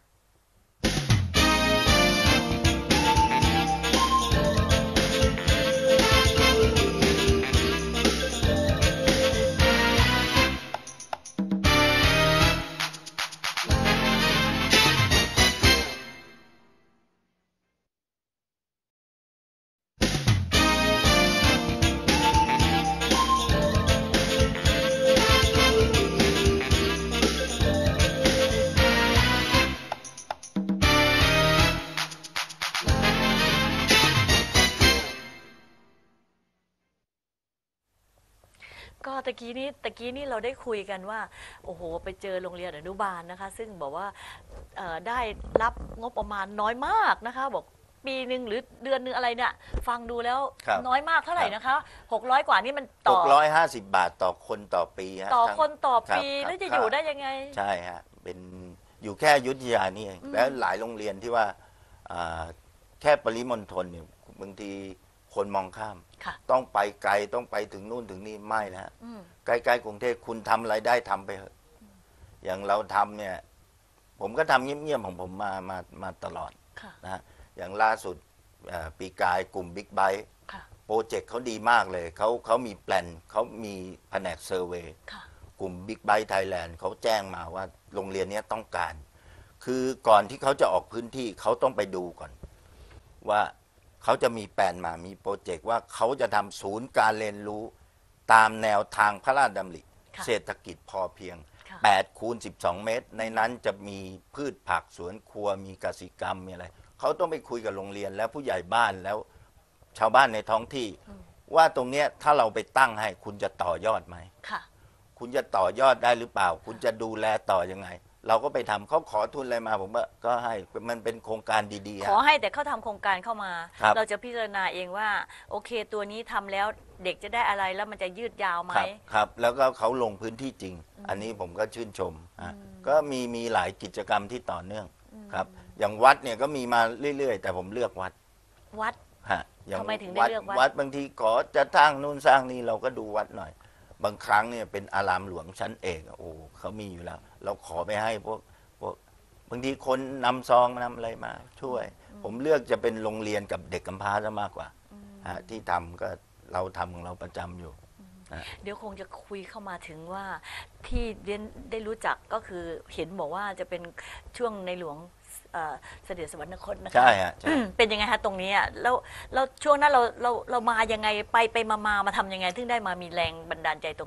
ก็ตะกี้นี้ตะกี้นี้เราได้คุยกันว่าโอ้โหไปเจอโรงเรียนอนุบาลนะคะซึ่งบอกว่าได้รับงบประมาณน้อยมากนะคะบอกปีหนึ่งหรือเดือนนึงอะไรเนี่ยฟังดูแล้วน้อยมากเท่าไหร่นะคะหกร้อยกว่านี่มันต่อหกร้อยห้าสิบบาทต่อคนต่อปีฮะต่อคนต่อปีแล้วจะอยู่ได้ยังไงใช่ฮะเป็นอยู่แค่อยุธยานี่เองแล้วหลายโรงเรียนที่ว่าแค่ปริมณฑลเนี่ยบางทีคนมองข้ามต้องไปไกลต้องไปถึงนู่นถึงนี่ไม่นะใกล้ๆกรุงเทพคุณทำอะไรได้ทำไปเถอะอย่างเราทำเนี่ยผมก็ทำเงียบๆของผมมามามาตลอดนะอย่างล่าสุดปีกายกลุ่มบิ๊กไบค์โปรเจกต์เขาดีมากเลยเขาเขามีแปลนเขามีแผนกเซอร์เวย์กลุ่มบิ๊กไบค์ไทยแลนด์เขาแจ้งมาว่าโรงเรียนนี้ต้องการคือก่อนที่เขาจะออกพื้นที่เขาต้องไปดูก่อนว่าเขาจะมีแผนมามีโปรเจกต์ว่าเขาจะทำศูนย์การเรียนรู้ตามแนวทางพระราชดำริเศรษฐกิจพอเพียงแปดคูณสิบสองเมตรในนั้นจะมีพืชผักสวนครัวมีกสิกรรมมีอะไรเขาต้องไปคุยกับโรงเรียนแล้วผู้ใหญ่บ้านแล้วชาวบ้านในท้องที่ว่าตรงเนี้ยถ้าเราไปตั้งให้คุณจะต่อยอดไหมคุณจะต่อยอดได้หรือเปล่าคุณจะดูแลต่อยังไงเราก็ไปทำเขาขอทุนอะไรมาผมว่าก็ให้มันเป็นโครงการดีๆขอให้แต่เขาทำโครงการเข้ามาเราจะพิจารณาเองว่าโอเคตัวนี้ทำแล้วเด็กจะได้อะไรแล้วมันจะยืดยาวไหมครับแล้วก็เขาลงพื้นที่จริงอันนี้ผมก็ชื่นชมก็มีมีหลายกิจกรรมที่ต่อเนื่องครับอย่างวัดเนี่ยก็มีมาเรื่อยๆแต่ผมเลือกวัดวัดฮะทำไมถึงได้เลือกวัดวัดบางทีขอจะสร้างนู่นสร้างนี่เราก็ดูวัดหน่อยบางครั้งเนี่ยเป็นอารามหลวงชั้นเอกโอ้เขามีอยู่แล้วเราขอไปให้พวกพวกบางทีคนนำซองนำอะไรมาช่วยผมเลือกจะเป็นโรงเรียนกับเด็กกำพร้าซะมากกว่าที่ทำก็เราทำของเราประจำอยู่เดี๋ยวคงจะคุยเข้ามาถึงว่าที่เรียนได้รู้จักก็คือเห็นบอกว่าจะเป็นช่วงในหลวงเสด็จสวรรคตนะคะใช่ฮะเป็นยังไงฮะตรงนี้อ่ะแล้วแล้วช่วงนั้นเราเราเรามายังไงไปไปมามามาทำยังไงถึงได้มามีแรงบันดาลใจตรงนี้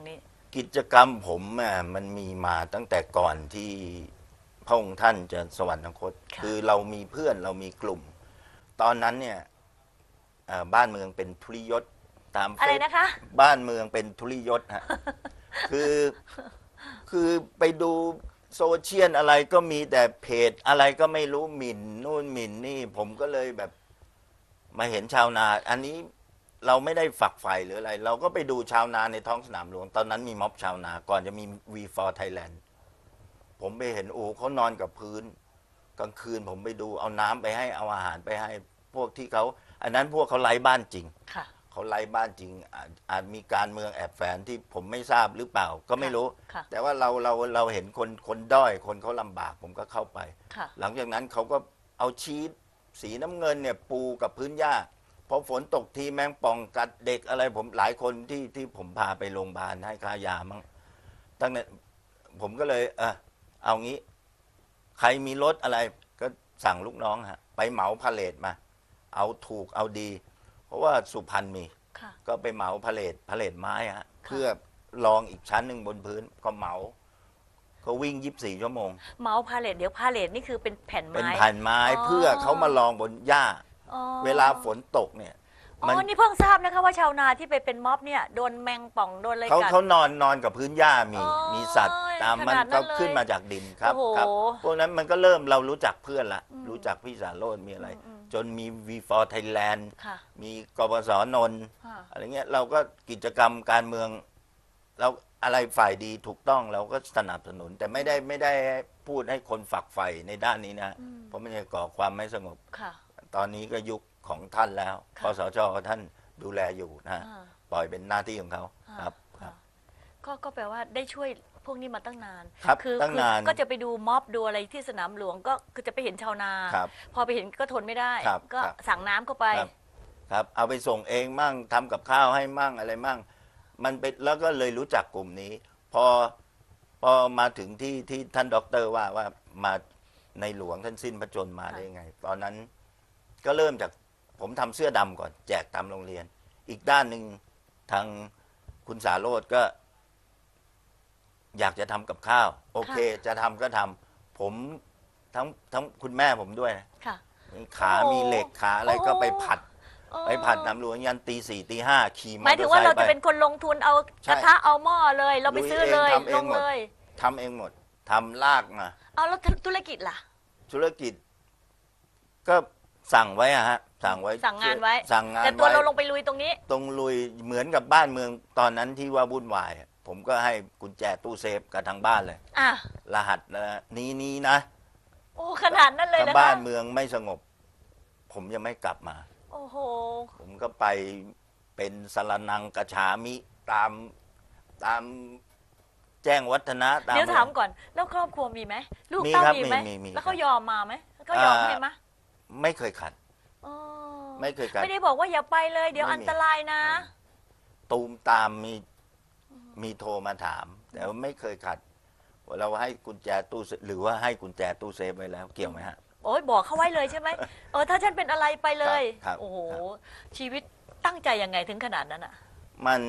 กิจกรรมผมอ่ะมันมีมาตั้งแต่ก่อนที่พระองค์ท่านจะสวรรคตค่ะคือเรามีเพื่อนเรามีกลุ่ม ตอนนั้นเนี่ยเอ่อบ้านเมืองเป็นทุริยศตามอะไรเฟซนะคะบ้านเมืองเป็นทุริยศฮะ คือคือไปดูโซเชียลอะไรก็มีแต่เพจอะไรก็ไม่รู้หมิ่นนู่นหมิ่นนี่ ผมก็เลยแบบมาเห็นชาวนา อันนี้เราไม่ได้ฝักใฝ่หรืออะไร เราก็ไปดูชาวนาในท้องสนามหลวง ตอนนั้นมีม็อบชาวนา ก่อนจะมี วี โฟร์ Thailand ผมไปเห็นโอ้เขานอนกับพื้น กลางคืนผมไปดูเอาน้ำไปให้เอาอาหารไปให้พวกที่เขาอันนั้นพวกเขาไร้บ้านจริงค่ะเขาไร้บ้านจริงอาจอาจมีการเมืองแอบแฝงที่ผมไม่ทราบหรือเปล่า ก็ไม่รู้ค่ะแต่ว่าเราเราเราเห็นคนคนด้อยคนเขาลำบากผมก็เข้าไปค่ะหลังจากนั้นเขาก็เอาชีสสีน้ำเงินเนี่ยปูกับพื้นหญ้าพอฝนตกทีแมงป่องกัดเด็กอะไรผมหลายคนที่ที่ผมพาไปโรงพยาบาลให้ค่ายามั้งตั้งแต่ผมก็เลยเออเอางี้ ใครมีรถอะไรก็สั่งลูกน้องฮะไปเหมาพาเลทมา เอาถูกเอาดี เพราะว่าสุพรรณมีค่ะก็ไปเหมาพาเลทพาเลทไม้ฮะเพื่อลองอีกชั้นหนึ่งบนพื้นก็เหมาก็วิ่งยี่สิบสี่ชั่วโมงเมาส์พาเลทเดี๋ยวพาเลทนี่คือเป็นแผ่นเป็นไม้แผ่นไม้อ๋อเพื่อเขามาลองบนหญ้าอ๋อเวลาฝนตกเนี่ยอ๋มันอนี่เพิ่งทราบนะคะว่าชาวนาที่ไปเป็นม็อบเนี่ยโดนแมงป่องโดนอะไรเขากัดเขานอนนอนกับพื้นหญ้ามีอ๋อมีสัตว์ตามมันขนาดนั้นก็ขึ้นเลยมาจากดินครับโอ้โหครับพวกนั้นมันก็เริ่มเรารู้จักเพื่อนละอืมรู้จักพี่สารโรจน์มีอะไรอืมอืมจนมี วี โฟร์ Thailand ค่ะมีกปสนนท์ค่ะอะไรเงี้ยเราก็กิจกรรมการเมืองเราอะไรฝ่ายดีถูกต้องเราก็สนับสนุน แต่ไม่ได้ไม่ได้พูดให้คนฝักใฝ่ในด้านนี้นะอืมเพราะมันจะก่อความไม่สงบค่ะตอนนี้ก็ยุคของท่านแล้วค่ะคสชท่านดูแลอยู่นะอ่าปล่อยเป็นหน้าที่ของเขาอ่าครับครัค่ะบก็ก็แปลว่าได้ช่วยพวกนี้มาตั้งนานครับคือตั้งคืนานก็จะไปดูม็อบดูอะไรที่สนามหลวงก็คือจะไปเห็นชาวนาครับพอไปเห็นก็ทนไม่ได้ครับก็ครับสั่งน้ำเข้าไปครับครับ เอาไปส่งเองมั่งทำกับข้าวให้มั่งอะไรมั่ง มันเป็นแล้วก็เลยรู้จักกลุ่มนี้ พอพอมาถึงที่ที่ท่านด็อกเตอร์ว่าว่ามาในหลวงท่านสิ้นพระชนม์มาได้ยังไง ตอนนั้นก็เริ่มจากผมทำเสื้อดำก่อน แจกตามโรงเรียน อีกด้านหนึ่งทางคุณสาโรจน์ก็ อยากจะทำกับข้าว โอเค จะทำก็ทำผมทั้งทั้งคุณแม่ผมด้วยนะค่ะมีขาโอ้โหมีเหล็กขาอะไรโอ้โหก็ไปผัดเออไปผัดน้ำหลวงยันตีสี่ตีห้าขี่มอหมายเตถึอง ร์ว่าไซเราค์ไปจะเป็นคนลงทุนเอาใช่กระทะเอาหม้อเลย เราไปซื้อเลยลุยเองทำเองลงหมดเลยทำเองหมดทำลากมาเอาแล้วธุรกิจล่ะธุรกิจ ก็สั่งไว้อะฮะ สั่งไว้สั่งงานไว้สั่งงานแต่ตัวไว้เราลงไปลุยตรงนี้ตรงลุยเหมือนกับบ้านเมืองตอนนั้นที่ว่าวุ่นวายอะผมก็ให้กุญแจตู้เซฟกับทางบ้านเลยอ่ะรหัสนะนี้นี้นะโอ้ขนาดนั้นเลยถ้านะคะบ้านเมืองไม่สงบ ผมยังไม่กลับมาโอ้โหผมก็ไปเป็นสรนังกระฉามิตามตามแจ้งวัฒนะตามเดี๋ยวถามก่อน แล้วครอบครัวมีไหมลูกมีเต้าครับมีไหมมีมีมีแล้วเขายอมมาไหมเขายอมให้ไหมไม่เคยขัดอ๋อไม่เคยขัดไม่ได้บอกว่าอย่าไปเลย เดี๋ยวไม่มีอันตรายนะตูมตามมีมีโทรมาถาม แต่ว่าไม่เคยขัดเราให้กุญแจตู้เซฟหรือว่าให้กุญแจตู้เซฟไว้แล้ว เกี่ยวไหมฮะโอ้ยบอกเขาไว้เลยใช่ไหมเออถ้าฉันเป็นอะไรไปเลยครับครับโอ้โหครับชีวิตตั้งใจยังไงถึงขนาดนั้นอ่ะมัน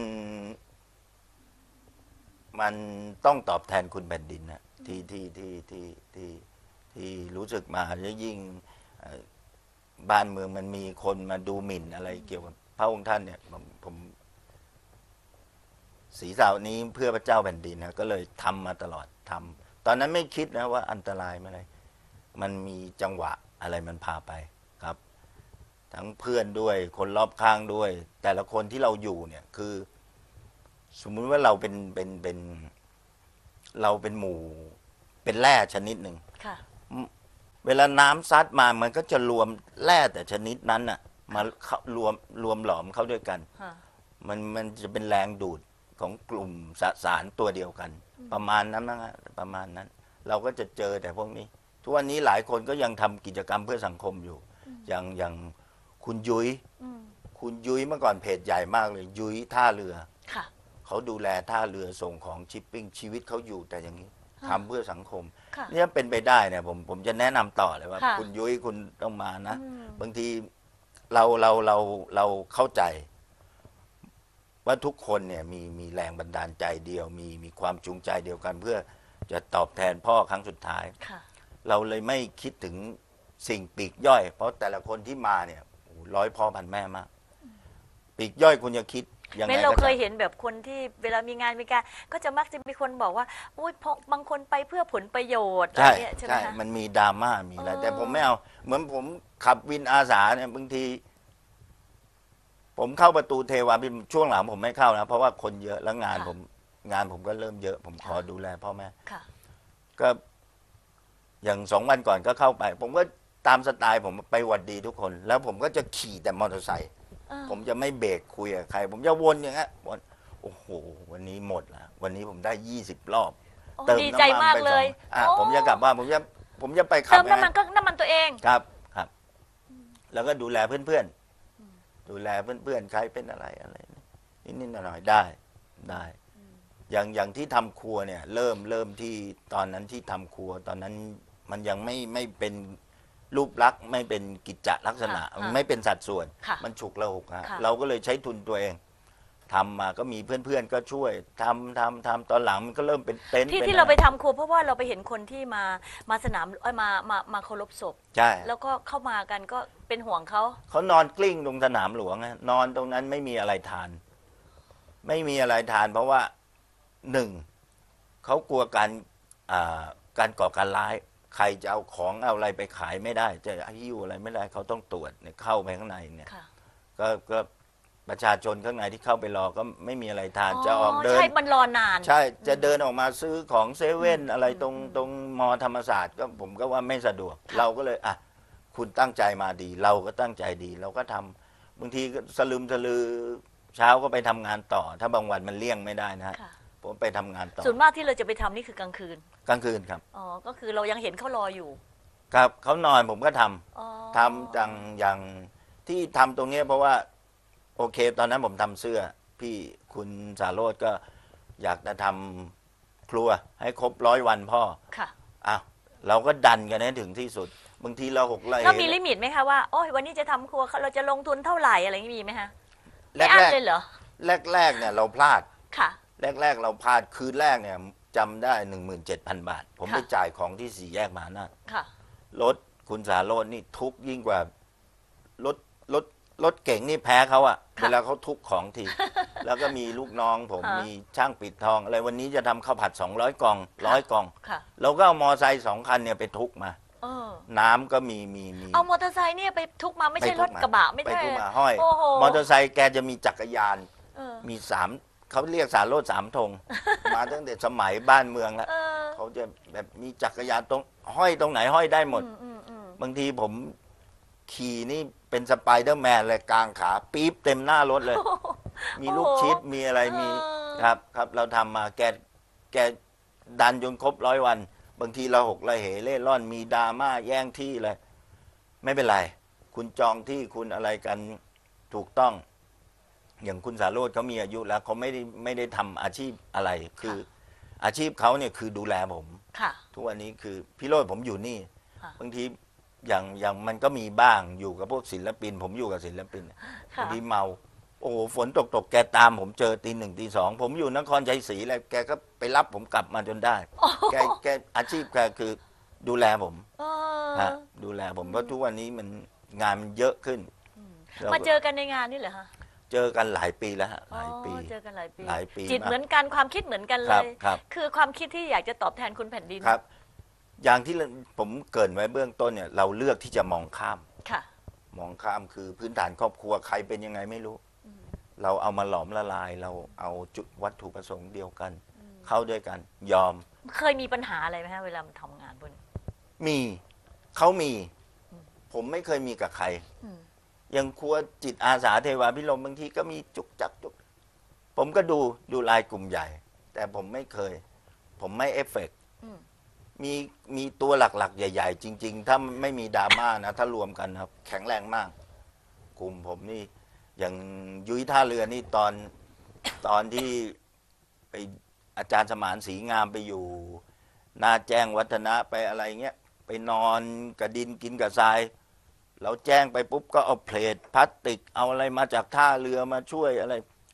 มันต้องตอบแทนคุณแผ่นดินนะที่ที่ที่ที่ที่ที่รู้สึกมาแล้วยิ่งเอ่อบ้านเมืองมันมีคนมาดูหมิ่นอะไรเกี่ยวกับพระองค์ท่านเนี่ยผมผมศีรษะนี้เพื่อพระเจ้าแผ่นดินนะก็เลยทำมาตลอดทำตอนนั้นไม่คิดนะว่าอันตรายเมื่อไรมันมีจังหวะอะไรมันพาไปครับ ทั้งเพื่อนด้วยคนรอบข้างด้วย แต่ละคนที่เราอยู่เนี่ยคือ สมมุติว่าเราเป็นเป็นเป็น เราเป็นหมู่เป็นแร่ชนิดหนึ่งค่ะเวลาน้ำซัดมามันก็จะรวมแร่แต่ชนิดนั้นน่ะ มาเข้ารวมรวมหลอมเข้าด้วยกันค่ะมันมันจะเป็นแรงดูดของกลุ่มสสารตัวเดียวกัน ประมาณนั้นนะฮะประมาณนั้น เราก็จะเจอแต่พวกนี้ ทุกวันนี้หลายคนก็ยังทำกิจกรรมเพื่อสังคมอยู่ อย่างอย่างคุณยุ้ยอืมคุณยุ้ยเมื่อก่อนเพจใหญ่มากเลย ยุ้ยท่าเรือค่ะเขาดูแลท่าเรือส่งของชิปปิ้งชีวิตเขาอยู่แต่อย่างนี้ค่ะทำเพื่อสังคมค่ะเนี่ยเป็นไปได้เนี่ยผมผมจะแนะนำต่อเลยว่าค่ะคุณยุ้ยคุณต้องมานะอืมบางทีเราเราเราเราเข้าใจว่าทุกคนเนี่ยมีมีแรงบันดาลใจเดียว มีมีความจูงใจเดียวกัน เพื่อจะตอบแทนพ่อครั้งสุดท้ายเราเลยไม่คิดถึงสิ่งปีกย่อย เพราะแต่ละคนที่มาเนี่ยร้อยพ่อพันแม่มากปีกย่อยคุณจะคิดยังไงไม่เราเคยเห็นแบบคนที่เวลามีงานมีการก็จะมักจะมีคนบอกว่าโอ้ยบางคนไปเพื่อผลประโยชน์ใช่ใช่ไหมใช่คะมันมีดราม่ามีอะไรแต่ผมไม่เอาเหมือนผมขับวินอาสาเนี่ยบางที ผมเข้าประตูเทวาพิมพ์ช่วงหลังผมไม่เข้านะเพราะว่าคนเยอะแล้วงานผมงานผมก็เริ่มเยอะ ผมขอดูแลพ่อแม่ก็อย่างสองวันก่อนก็เข้าไป ผมก็ตามสไตล์ผมไปหวัดดีทุกคน แล้วผมก็จะขี่แต่มอเตอร์ไซค์ผมจะไม่เบรกคุยกับใคร ผมจะวนอย่างเงี้ยวนโอ้โหวันนี้หมดแล้ววันนี้ผมได้ยี่สิบรอบเติมน้ำมันไปเลยอ่ะผมจะกลับบ้านผมจะผมจะไปขับเติมน้ำมันก็น้ำมันตัวเองครับครับ แล้วก็ดูแลเพื่อนๆดูแลเพื่อนๆใครเป็นอะไรอะไรนิดๆหน่อยๆได้ได้อย่างอย่างที่ทำครัวเนี่ยเริ่มเริ่มที่ตอนนั้นที่ทำครัว ตอนนั้นมันยังไม่ไม่เป็นรูปลักษณ์ไม่เป็นกิจจลักษณะไม่เป็นสัดส่วนมันฉุกละหุกฮะเราก็เลยใช้ทุนตัวเองทำมาก็มีเพื่อนๆก็ช่วยทำทำทำตอนหลังมันก็เริ่มเป็นเต็นท์ที่ที่เราไปทำครัวเพราะว่าเราไปเห็นคนที่มามาสนามเอ้ยมามามาเคารพศพใช่แล้วก็เข้ามากันก็เป็นห่วงเขาเขานอนกลิ้งตรงสนามหลวงนอนตรงนั้นไม่มีอะไรทาน ไม่มีอะไรทาน เพราะว่าหนึ่งเขากลัวการการก่อการร้ายใครจะเอาของเอาอะไรไปขายไม่ได้จะหิ้วอะไรไม่ได้เขาต้องตรวจเนี่ยเข้าไปข้างในเนี่ยก็ก็ประชาชนข้างในที่เข้าไปรอก็ไม่มีอะไรทานจะออกเดินใช่มันรอนานใช่จะเดินออกมาซื้อของเซเว่นอะไรตรงตรงมอธรรมศาสตร์ก็ผมก็ว่าไม่สะดวกเราก็เลยอ่ะคุณตั้งใจมาดี เราก็ตั้งใจดี เราก็ทำบางทีก็สลืมสลือเช้าก็ไปทำงานต่อ ถ้าบางวันมันเลี่ยงไม่ได้นะผมไปทำงานต่อส่วนมากที่เราจะไปทำนี่คือกลางคืนกลางคืนครับอ๋อก็คือเรายังเห็นเขารออยู่ครับเขานอนผมก็ทำทำจังอย่างที่ทำตรงนี้เพราะว่าโอเคตอนนั้นผมทำเสื้อพี่คุณสาโรจน์ก็อยากจะทำครัวให้ครบร้อยวันพ่อค่ะอ้าวเราก็ดันกันให้ถึงที่สุดบางทีเราหกไร่เรามีลิมิตไหมคะว่าโอ้ยวันนี้จะทำครัวเราจะลงทุนเท่าไหร่อะไรอย่างนี้มีไหมฮะไม่อั้นเลยเหรอแรกๆเนี่ยเราพลาดค่ะแรกๆเราพลาดคืนแรกเนี่ยจำได้หนึ่งหมื่นเจ็ดพันบาทผมไปจ่ายของที่สี่แยกมานะค่ะรถคุณสาโรจน์นี่ทุกยิ่งกว่ารถรถรถเก่งนี่แพ้เขาอะเวลาเขาทุกของทีแล้วก็มีลูกน้องผมมีช่างปิดทองอะไรวันนี้จะทำข้าวผัดสองร้อยกล่องร้อยกล่องเราก็เอามอไซค์สองคันเนี่ยไปทุกมาน้ำก็มีมีมีเอามอเตอร์ไซค์เนี่ยไปทุกมาไม่ใช่รถกระบะไม่ได้ไปทุกมาห้อยมอเตอร์ไซค์แกจะมีจักรยานมีสามเขาเรียกสารโรจน์สามธงมาตั้งแต่สมัยบ้านเมืองแล้วเขาจะแบบมีจักรยานตรงห้อยตรงไหนห้อยได้หมดบางทีผมขี่นี่เป็นสไปเดอร์แมนเลยกลางขาปี๊บเต็มหน้ารถเลยมีลูกชิดมีอะไรมีครับครับเราทำมาแกแกดันจนครบร้อยวันบางทีเราหกระเหเล่ร่อนมีดราม่าแย่งที่เลยไม่เป็นไรคุณจองที่คุณอะไรกันถูกต้องอย่างคุณสาโรจน์เขามีอายุแล้วเขาไม่ได้ไม่ได้ทำอาชีพอะไรคืออาชีพเขาเนี่ยคือดูแลผมทุกวันนี้คือพี่โรจน์ผมอยู่นี่บางทีอย่างอย่างมันก็มีบ้างอยู่กับพวกศิลปินผมอยู่กับศิลปินบางทีเมาโอ้ฝนตกตกแกตามผมเจอตีหนึ่งตีสองผมอยู่นครชัยศรีเลยแกก็ไปรับผมกลับมาจนได้แกแกอาชีพแกคือดูแลผมฮะดูแลผมเพราะทุกวันนี้มันงานมันเยอะขึ้นมาเจอกันในงานนี่เหรอฮะเจอกันหลายปีแล้วฮะหลายปีเจอกันหลายปีหลายปีจิตเหมือนกันความคิดเหมือนกันเลยคือความคิดที่อยากจะตอบแทนคุณแผ่นดินครับอย่างที่ผมเกริ่นไว้เบื้องต้นเนี่ยเราเลือกที่จะมองข้ามค่ะมองข้ามคือพื้นฐานครอบครัวใครเป็นยังไงไม่รู้เราเอามาหลอมละลายเราเอาจุดวัตถุประสงค์เดียวกันเข้าด้วยกันยอมเคยมีปัญหาอะไรไหมฮะเวลาทำงานพวกนี้มีเขามีผมไม่เคยมีกับใครยังครัวจิตอาสาเทวาพิรมบางทีก็มีจุกจักจุกผมก็ดูดูลายกลุ่มใหญ่แต่ผมไม่เคยผมไม่เอฟเฟกต์มีมีตัวหลักๆใหญ่ๆจริงๆถ้าไม่มีดราม่านะถ้ารวมกันครับแข็งแรงมากกลุ่มผมนี่อย่างยุ้ยท่าเรือนี่ตอนตอนที่ไปอาจารย์สมานศรีงามไปอยู่นาแจ้งวัฒนะไปอะไรเงี้ยไปนอนกับดินกินกับทรายเราแจ้งไปปุ๊บก็เอาเพลทพลาสติกเอาอะไรมาจากท่าเรือมาช่วยอะไร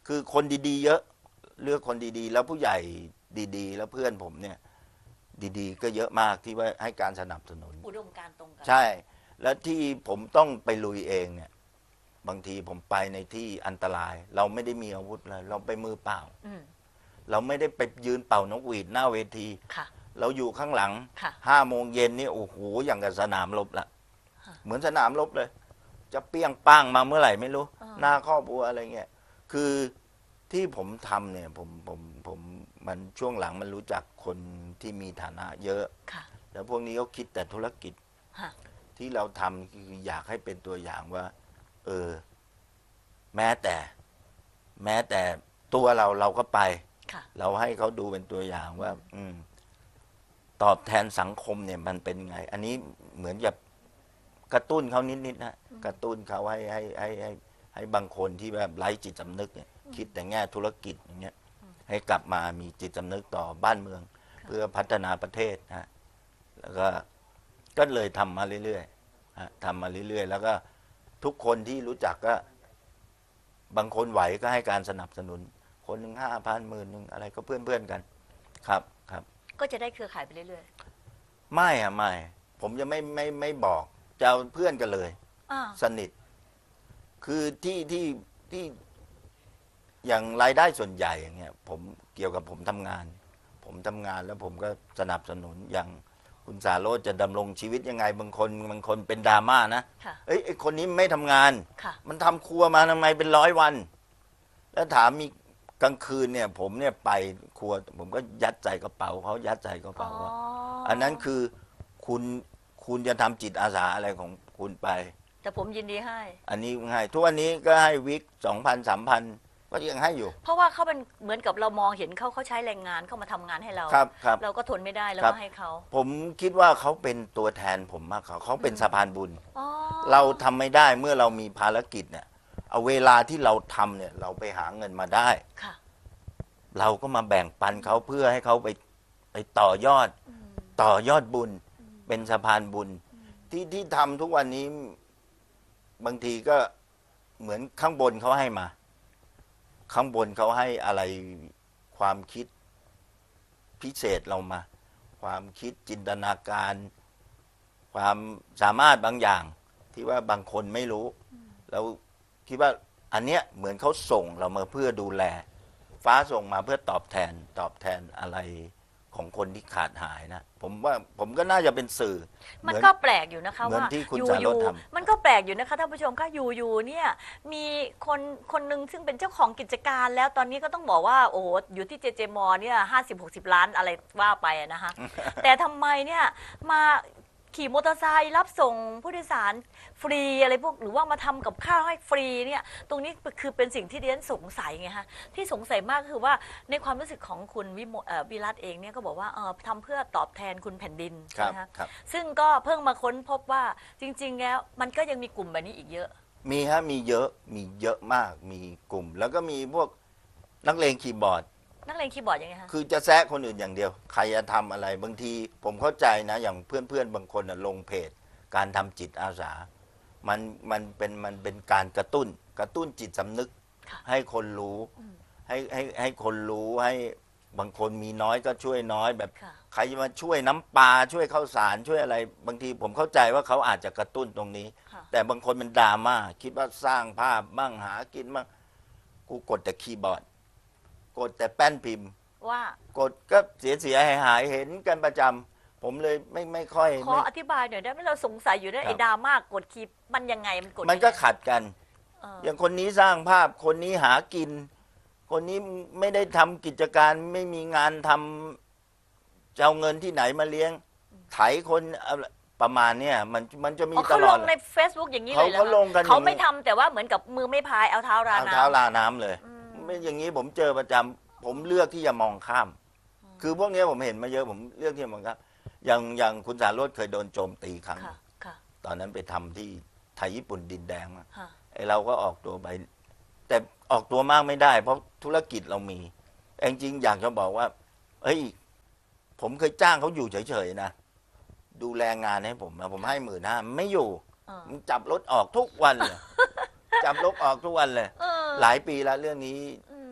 คือคนดีๆ เยอะเลือกคนดีๆ แล้วผู้ใหญ่ดีๆ แล้วเพื่อนผมเนี่ยดีๆ ก็เยอะมากที่ว่าให้การสนับสนุนอุดมการณ์ตรงกันใช่ แล้วที่ผมต้องไปลุยเองเนี่ยบางทีผมไปในที่อันตราย เราไม่ได้มีอาวุธเลยเราไปมือเปล่าอืมเราไม่ได้ไปยืนเป่านกหวีดหน้าเวทีค่ะเราอยู่ข้างหลังค่ะห้าโมงเย็นนี่โอ้โหอย่างกับสนามรบละค่ะเหมือนสนามรบเลย จะเปี้ยงป้างมาเมื่อไหร่ไม่รู้อ่าหน้าครอบครัวอะไรเงี้ยคือที่ผมทำเนี่ยผมผมผมมันช่วงหลังมันรู้จักคนที่มีฐานะเยอะค่ะแล้วพวกนี้เขาคิดแต่ธุรกิจค่ะที่เราทำคืออยากให้เป็นตัวอย่างว่า เออ แม้แต่ แม้แต่ตัวเราเราก็ไปค่ะเราให้เขาดูเป็นตัวอย่างว่า อืม ตอบแทนสังคมเนี่ยมันเป็นไง อันนี้เหมือนกับกระตุ้นเขานิดๆนะกระตุ้นเขาให้ให้ให้ให้ให้บางคนที่แบบไร้จิตสำนึกเนี่ย คิดแต่แง่ธุรกิจอย่างเงี้ย ให้กลับมามีจิตสำนึกต่อบ้านเมือง เพื่อพัฒนาประเทศนะแล้วก็ก็เลยทำมาเรื่อยๆฮะทำมาเรื่อยๆ แล้วก็ทุกคนที่รู้จักก็ บางคนไหวก็ให้การสนับสนุน คนหนึ่งห้าพันหมื่นหนึ่งอะไรก็เพื่อนๆกัน ครับครับก็จะได้เครือข่ายไปเรื่อยไม่อะไม่ ผมจะไม่ไม่ไม่บอกจะเอาเพื่อนกันเลยๆอ้าวสนิท คือที่ที่ที่อย่างรายได้ส่วนใหญ่อย่างเงี้ยผมเกี่ยวกับผมทำงาน ผมทำงานแล้วผมก็สนับสนุนอย่างคุณสาโรจน์จะดำรงชีวิตยังไงบางคนบางคนเป็นดราม่านะค่ะเอ้ยไอคนนี้ไม่ทำงานค่ะมันทำครัวมาทำไมเป็นร้อยวัน แล้วถามมีกลางคืนเนี่ย ผมเนี่ยไปครัว ผมก็ยัดใส่กระเป๋าเขายัดใส่กระอ๋อเป๋าเขาอันนั้นคือคุณคุณจะทำจิตอาสาอะไรของคุณไปแต่ผมยินดีให้อันนี้ให้ทุกวันนี้ก็ให้วิกสองพันสามพันก็ยังให้อยู่เพราะว่าเขาเป็นเหมือนกับเรามองเห็นเขาเขาใช้แรงงานเข้ามาทำงานให้เราครับครับเราก็ทนไม่ได้แล้วครับก็ให้เขาผมคิดว่าเขาเป็นตัวแทนผมมากกว่าเขาเป็นสะพานบุญอ๋อเราทำไม่ได้เมื่อเรามีภารกิจเนี่ย เอาเวลาที่เราทำเนี่ย เราไปหาเงินมาได้ค่ะเราก็มาแบ่งปันเขาเพื่อให้เขาไปไปต่อยอดอืมต่อยอดบุญอืมเป็นสะพานบุญ ที่ที่ทำทุกวันนี้บางทีก็เหมือนข้างบนเขาให้มา ข้างบนเขาให้อะไรความคิดพิเศษเรามา ความคิดจินตนาการ ความสามารถบางอย่าง ที่ว่าบางคนไม่รู้เราคิดว่าอันเนี้ยเหมือนเขาส่งเรามาเพื่อดูแล ฟ้าส่งมาเพื่อตอบแทนตอบแทนอะไรของคนที่ขาดหายนะ ผมว่าผมก็น่าจะเป็นสื่อมันเหมือนก็แปลกอยู่นะคะเหมือนว่าที่คุณอยู่สาอรยู่สทำมันก็แปลกอยู่นะคะท่านผู้ชมคะอยู่อยู่เนี่ยมีคนคนหนึ่งซึ่งเป็นเจ้าของกิจการแล้วตอนนี้ก็ต้องบอกว่าโอ้โหอยู่ที่เจเจมอเนี่ยห้าสิบหกสิบล้านอะไรว่าไปอะนะคะ แต่ทำไมเนี่ยมาขี่มอเตอร์ไซค์รับส่งผู้โดยสารฟรีอะไรพวกหรือว่ามาทำกับข้าวให้ฟรีเนี่ยตรงนี้คือเป็นสิ่งที่ดิฉันสงสัยไงฮะที่สงสัยมากคือว่าในความรู้สึกของคุณวิโมเอ่อวิรัตเองเนี่ยก็บอกว่าเออทำเพื่อตอบแทนคุณแผ่นดินครับนะคะครับซึ่งก็เพิ่งมาค้นพบว่าจริงๆแล้วมันก็ยังมีกลุ่มแบบนี้อีกเยอะมีฮะมีเยอะมีเยอะมากมีกลุ่ม แล้วก็มีพวกนักเลงคีย์บอร์ดนักเลงคีย์บอร์ดยังไงฮะคือจะแซะคนอื่นอย่างเดียว ใครจะทำอะไรบางทีผมเข้าใจนะ อย่างเพื่อนๆบางคนน่ะลงเพจ การทำจิตอาสา มันมันเป็นมันเป็นการกระตุ้น กระตุ้นจิตสำนึกค่ะให้คนรู้อืมให้ให้ให้คนรู้ให้บางคนมีน้อยก็ช่วยน้อยแบบค่ะใครจะมาช่วยน้ำปลาช่วยข้าวสารช่วยอะไร บางทีผมเข้าใจว่าเขาอาจจะกระตุ้นตรงนี้ค่ะแต่บางคนมันดราม่าคิดว่าสร้างภาพบ้างหากินบ้างกูกดแต่คีย์บอร์ด กดแต่แป้นพิมพ์ว่ากดก็เสียเสียหายหายเห็นกันประจำผมเลยไม่ไม่ค่อยขอไม่อธิบายหน่อยได้ไหมเราสงสัยอยู่ครับนะไอ้ดราม่ากดคีย์มันยังไงมันกดมันก็ยังไงขัดกันเอออย่างคนนี้สร้างภาพ คนนี้หากิน คนนี้ไม่ได้ทำกิจการไม่มีงานทำจะเอาเงินที่ไหนมาเลี้ยง ไถคนอะไรประมาณเนี้ยมันมันจะมีอ๋อตเขาลลอดงใน Facebook อย่างนี้เลเขายเหรอเขาลงกันเขาอย่างนี้ไม่ทำแต่ว่าเหมือนกับมือไม่พายเอาเท้าราเอาน้เท้าลาน้ำเลยอืมไม่อย่างนี้ผมเจอประจำผมเลือกที่จะมองข้าม คือพวกเนี้ยผมเห็นมาเยอะผมเลือกที่จะมองข้ามอย่างอย่างคุณสารโรจน์เคยโดนโจมตีครั้งค่ะค่ะตอนนั้นไปทำที่ไทยญี่ปุ่นดินแดงอะค่ะไอเราก็ออกตัวไป แต่ออกตัวมากไม่ได้ เพราะธุรกิจเรามีแต่จริงๆอยากจะบอกว่าเฮ้ยผมเคยจ้างเขาอยู่เฉยๆนะดูแลงานให้ผมนะผมให้หมื่นห้าไม่อยู่เออมันจับรถออกทุกวันเลย จับรถออกทุกวันเลยเออหลายปีแล้วเรื่องนี้อืม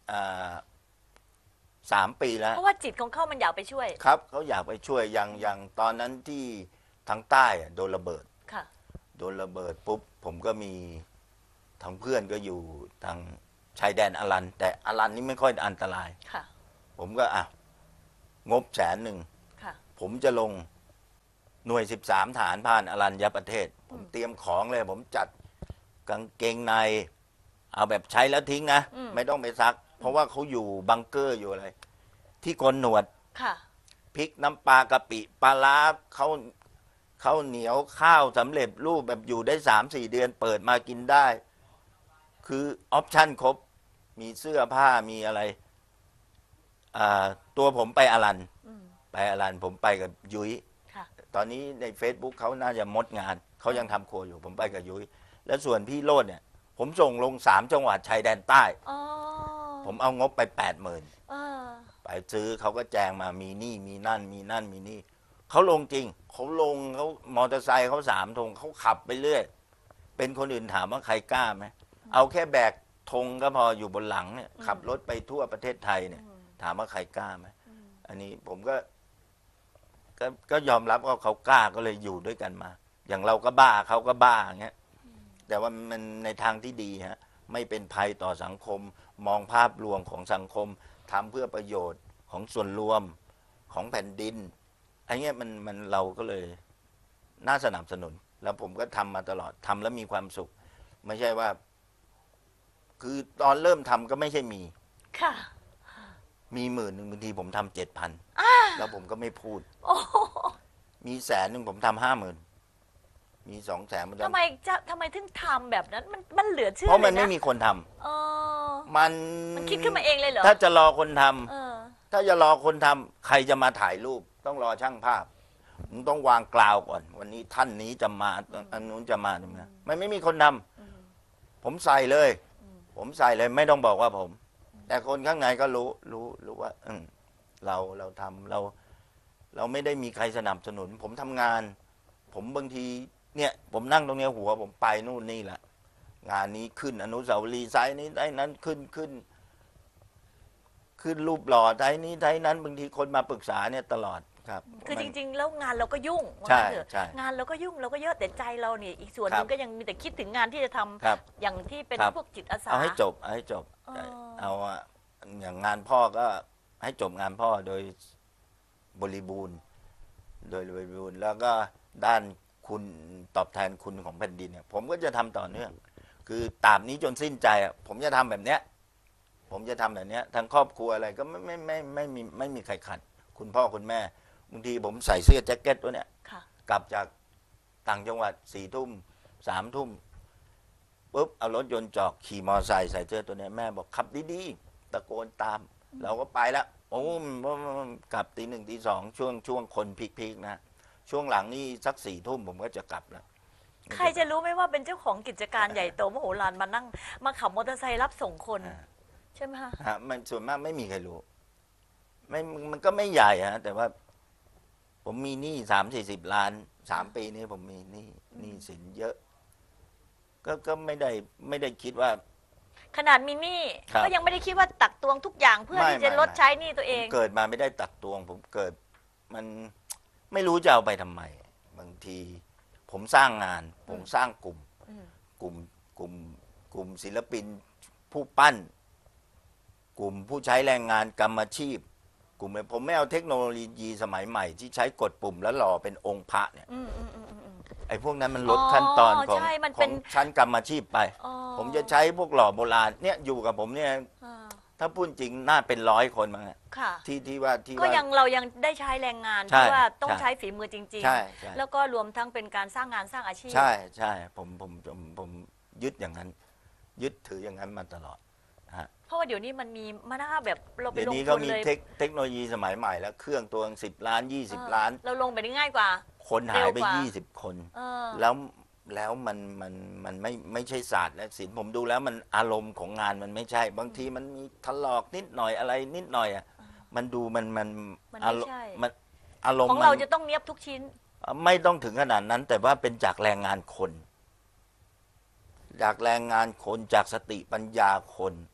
อ่าสามปีแล้วเพราะว่าจิตของเขามันอยากไปช่วยครับเขาอยากไปช่วยอย่างอย่างตอนนั้นที่ทางใต้อะโดนระเบิดค่ะโดนระเบิดปุ๊บผมก็มีทางเพื่อนก็อยู่ทางชายแดนอรันแต่อรันนี่ไม่ค่อยอันตรายค่ะผมก็อ่ะงบแสนหนึ่งค่ะผมจะลงหน่วยสิบสามฐานผ่านอรัญญประเทศ ผมเตรียมของเลย ผมจัดกางเกงใน เอาแบบใช้แล้วทิ้งนะ ไม่ต้องไปซัก เพราะว่าเขาอยู่บังเกอร์อยู่อะไร ที่โกนหนวดค่ะพริกน้ำปลากะปิปลาร้าเขาเขาเหนียวข้าวสำเร็จรูปแบบอยู่ได้สามสี่เดือนเปิดมากินได้ คือออปชั่นครบ มีเสื้อผ้ามีอะไรอ่าตัวผมไปอรันไปอรันผมไปกับยุ้ยตอนนี้ใน Facebook เขาน่าจะมดงาน เขายังทำครัวอยู่ ผมไปกับยุ้ย แล้วส่วนพี่โรดเนี่ย ผมส่งลงสามจังหวัดชายแดนใต้ ผมเอางบไปแปดหมื่นไปซื้อเขาก็แจงมามีนี่มีนั่น มีนั่นมีนี่ เขาลงจริง เขาลงเขามอเตอร์ไซค์เขาสามธงเขาขับไปเรื่อย เป็นคนอื่นถามว่าใครกล้าไหม เอาแค่แบกธงก็พออยู่บนหลังเนี่ย ขับรถไปทั่วประเทศไทยเนี่ย ถามว่าใครกล้าไหม อันนี้ผมก็ก็ก็ยอมรับว่าเขากล้าก็เลยอยู่ด้วยกันมา อย่างเราก็บ้าเขาก็บ้าอย่างเงี้ยแต่ว่ามันในทางที่ดีฮะไม่เป็นภัยต่อสังคม มองภาพรวมของสังคมทำเพื่อประโยชน์ของส่วนรวมของแผ่นดินอันเงี้ยมันมันเราก็เลยน่าสนับสนุน แล้วผมก็ทำมาตลอดทำแล้วมีความสุข ไม่ใช่ว่า คือตอนเริ่มทำก็ไม่ใช่มีค่ะมีหมื่นหนึ่งบางทีผมทำเจ็ดพันแล้วผมก็ไม่พูดมีแสนหนึ่งผมทำห้าหมื่นมีสองแสนทำไมจะทำไมถึงทำแบบนั้นมันมันเหลือเชื่อเพราะมันไม่มีคนทำมันมันคิดขึ้นมาเองเลยเหรอถ้าจะรอคนทำถ้าจะรอคนทำใครจะมาถ่ายรูปต้องรอช่างภาพมึงต้องวางกล่าวก่อนวันนี้ท่านนี้จะมาอันนู้นจะมาตรงนี้มันไม่มีคนทำผมใส่เลย ผมใส่เลยไม่ต้องบอกว่าผมแต่คนข้างในก็รู้รู้รู้ว่าเออเราเราทำเรา เราไม่ได้มีใครสนับสนุน ผมทำงาน ผมบางทีเนี่ยผมนั่งตรงนี้หัวผมไปนู่นนี่แหละงานนี้ขึ้นอนุสาวรีย์ไซส์นี้ไซส์นั้นขึ้นขึ้น ขึ้นรูปหล่อไซส์นี้ไซส์นั้นบางทีคนมาปรึกษาเนี่ยตลอดครับคือจริงๆแล้วงานเราก็ยุ่งใช่ใช่งานเราก็ยุ่งเราก็เยอะแต่ใจเราเนี่ยอีกส่วนหนึ่งก็ยังมีแต่คิดถึงงานที่จะทำอย่างที่เป็นพวกจิตอาสาเอาให้จบเอาให้จบเอาอย่างงานพ่อก็ให้จบงานพ่อโดยบริบูรณ์โดยบริบูรณ์แล้วก็ด้านคุณตอบแทนคุณของแผ่นดินเนี่ยผมก็จะทำต่อเนื่องคือตราบนี้จนสิ้นใจอ่ะผมจะทำแบบเนี้ยผมจะทำแบบเนี้ยทั้งครอบครัวอะไรก็ไม่ไม่ไม่ไม่มีไม่มีใครขัดคุณพ่อคุณแม่บางทีผมใส่เสื้อแจ็คเก็ตตัวเนี้ยกลับจากต่างจังหวัดสี่ทุ่มสามทุ่มปุ๊บเอารถยนต์จอกขี่มอเตอร์ไซค์ใส่เสื้อตัวเนี้ยแม่บอกขับดีๆตะโกนตามเราก็ไปแล้วโอ้กลับตีหนึ่งตีสองช่วงช่วงคนพีคๆนะช่วงหลังนี่สักสี่ทุ่มผมก็จะกลับแล้วใครจะรู้ไหมว่าเป็นเจ้าของกิจการใหญ่โตมโหฬารมานั่งมาขับมอเตอร์ไซค์รับส่งคนใช่ไหมคะฮะมันส่วนมากไม่มีใครรู้ไม่มันก็ไม่ใหญ่ฮะแต่ว่าผมมีหนี้สามสี่สิบล้านสามปีนี้ผมมีหนี้หนี้สินเยอะก็ก็ไม่ได้ไม่ได้คิดว่าขนาดมีหนี้ก็ยังไม่ได้คิดว่าตักตวงทุกอย่างเพื่อที่จะลดใช้หนี้ตัวเองเกิดมาไม่ได้ตักตวงผมเกิดมันไม่รู้จะเอาไปทำไมบางทีผมสร้างงานผมสร้างกลุ่มกลุ่มกลุ่มกลุ่มศิลปินผู้ปั้นกลุ่มผู้ใช้แรงงานกรรมอาชีพกลุ่มผมไม่เอาเทคโนโลยีสมัยใหม่ที่ใช้กดปุ่มแล้วหล่อเป็นองค์พระเนี่ยไอ้พวกนั้นมันลดขั้นตอนของของชั้นกรรมอาชีพไปผมจะใช้พวกหล่อโบราณเนี่ยอยู่กับผมเนี่ยถ้าพูดจริงน่าเป็นร้อยคนมั้งที่ที่ว่าที่ก็ยังเรายังได้ใช้แรงงานที่ว่าต้องใช้ฝีมือจริงๆแล้วก็รวมทั้งเป็นการสร้างงานสร้างอาชีพใช่ใช่ผมผมผมผมยึดอย่างนั้นยึดถืออย่างนั้นมาตลอดเพราะว่าเดี๋ยวนี้มันมีมาหน้าแบบเราไปลงทุนเลยเดี๋ยวนี้ก็มีเทคโนโลยีสมัยใหม่แล้วเครื่องตัวสิบล้านยี่สิบล้านเราลงไปได้ง่ายกว่าคนหายไปยี่สิบคนแล้วแล้วมันมันมันไม่ไม่ใช่ศาสตร์และศิลป์ผมดูแล้วมันอารมณ์ของงานมันไม่ใช่บางทีมันมีถลอกนิดหน่อยอะไรนิดหน่อยอ่ะมันดูมันมันมันไม่ใช่มันอารมณ์ของเราจะต้องเนียบทุกชิ้นไม่ต้องถึงขนาดนั้นแต่ว่าเป็นจากแรงงานคนจากแรงงานคนจากสติปัญญาคน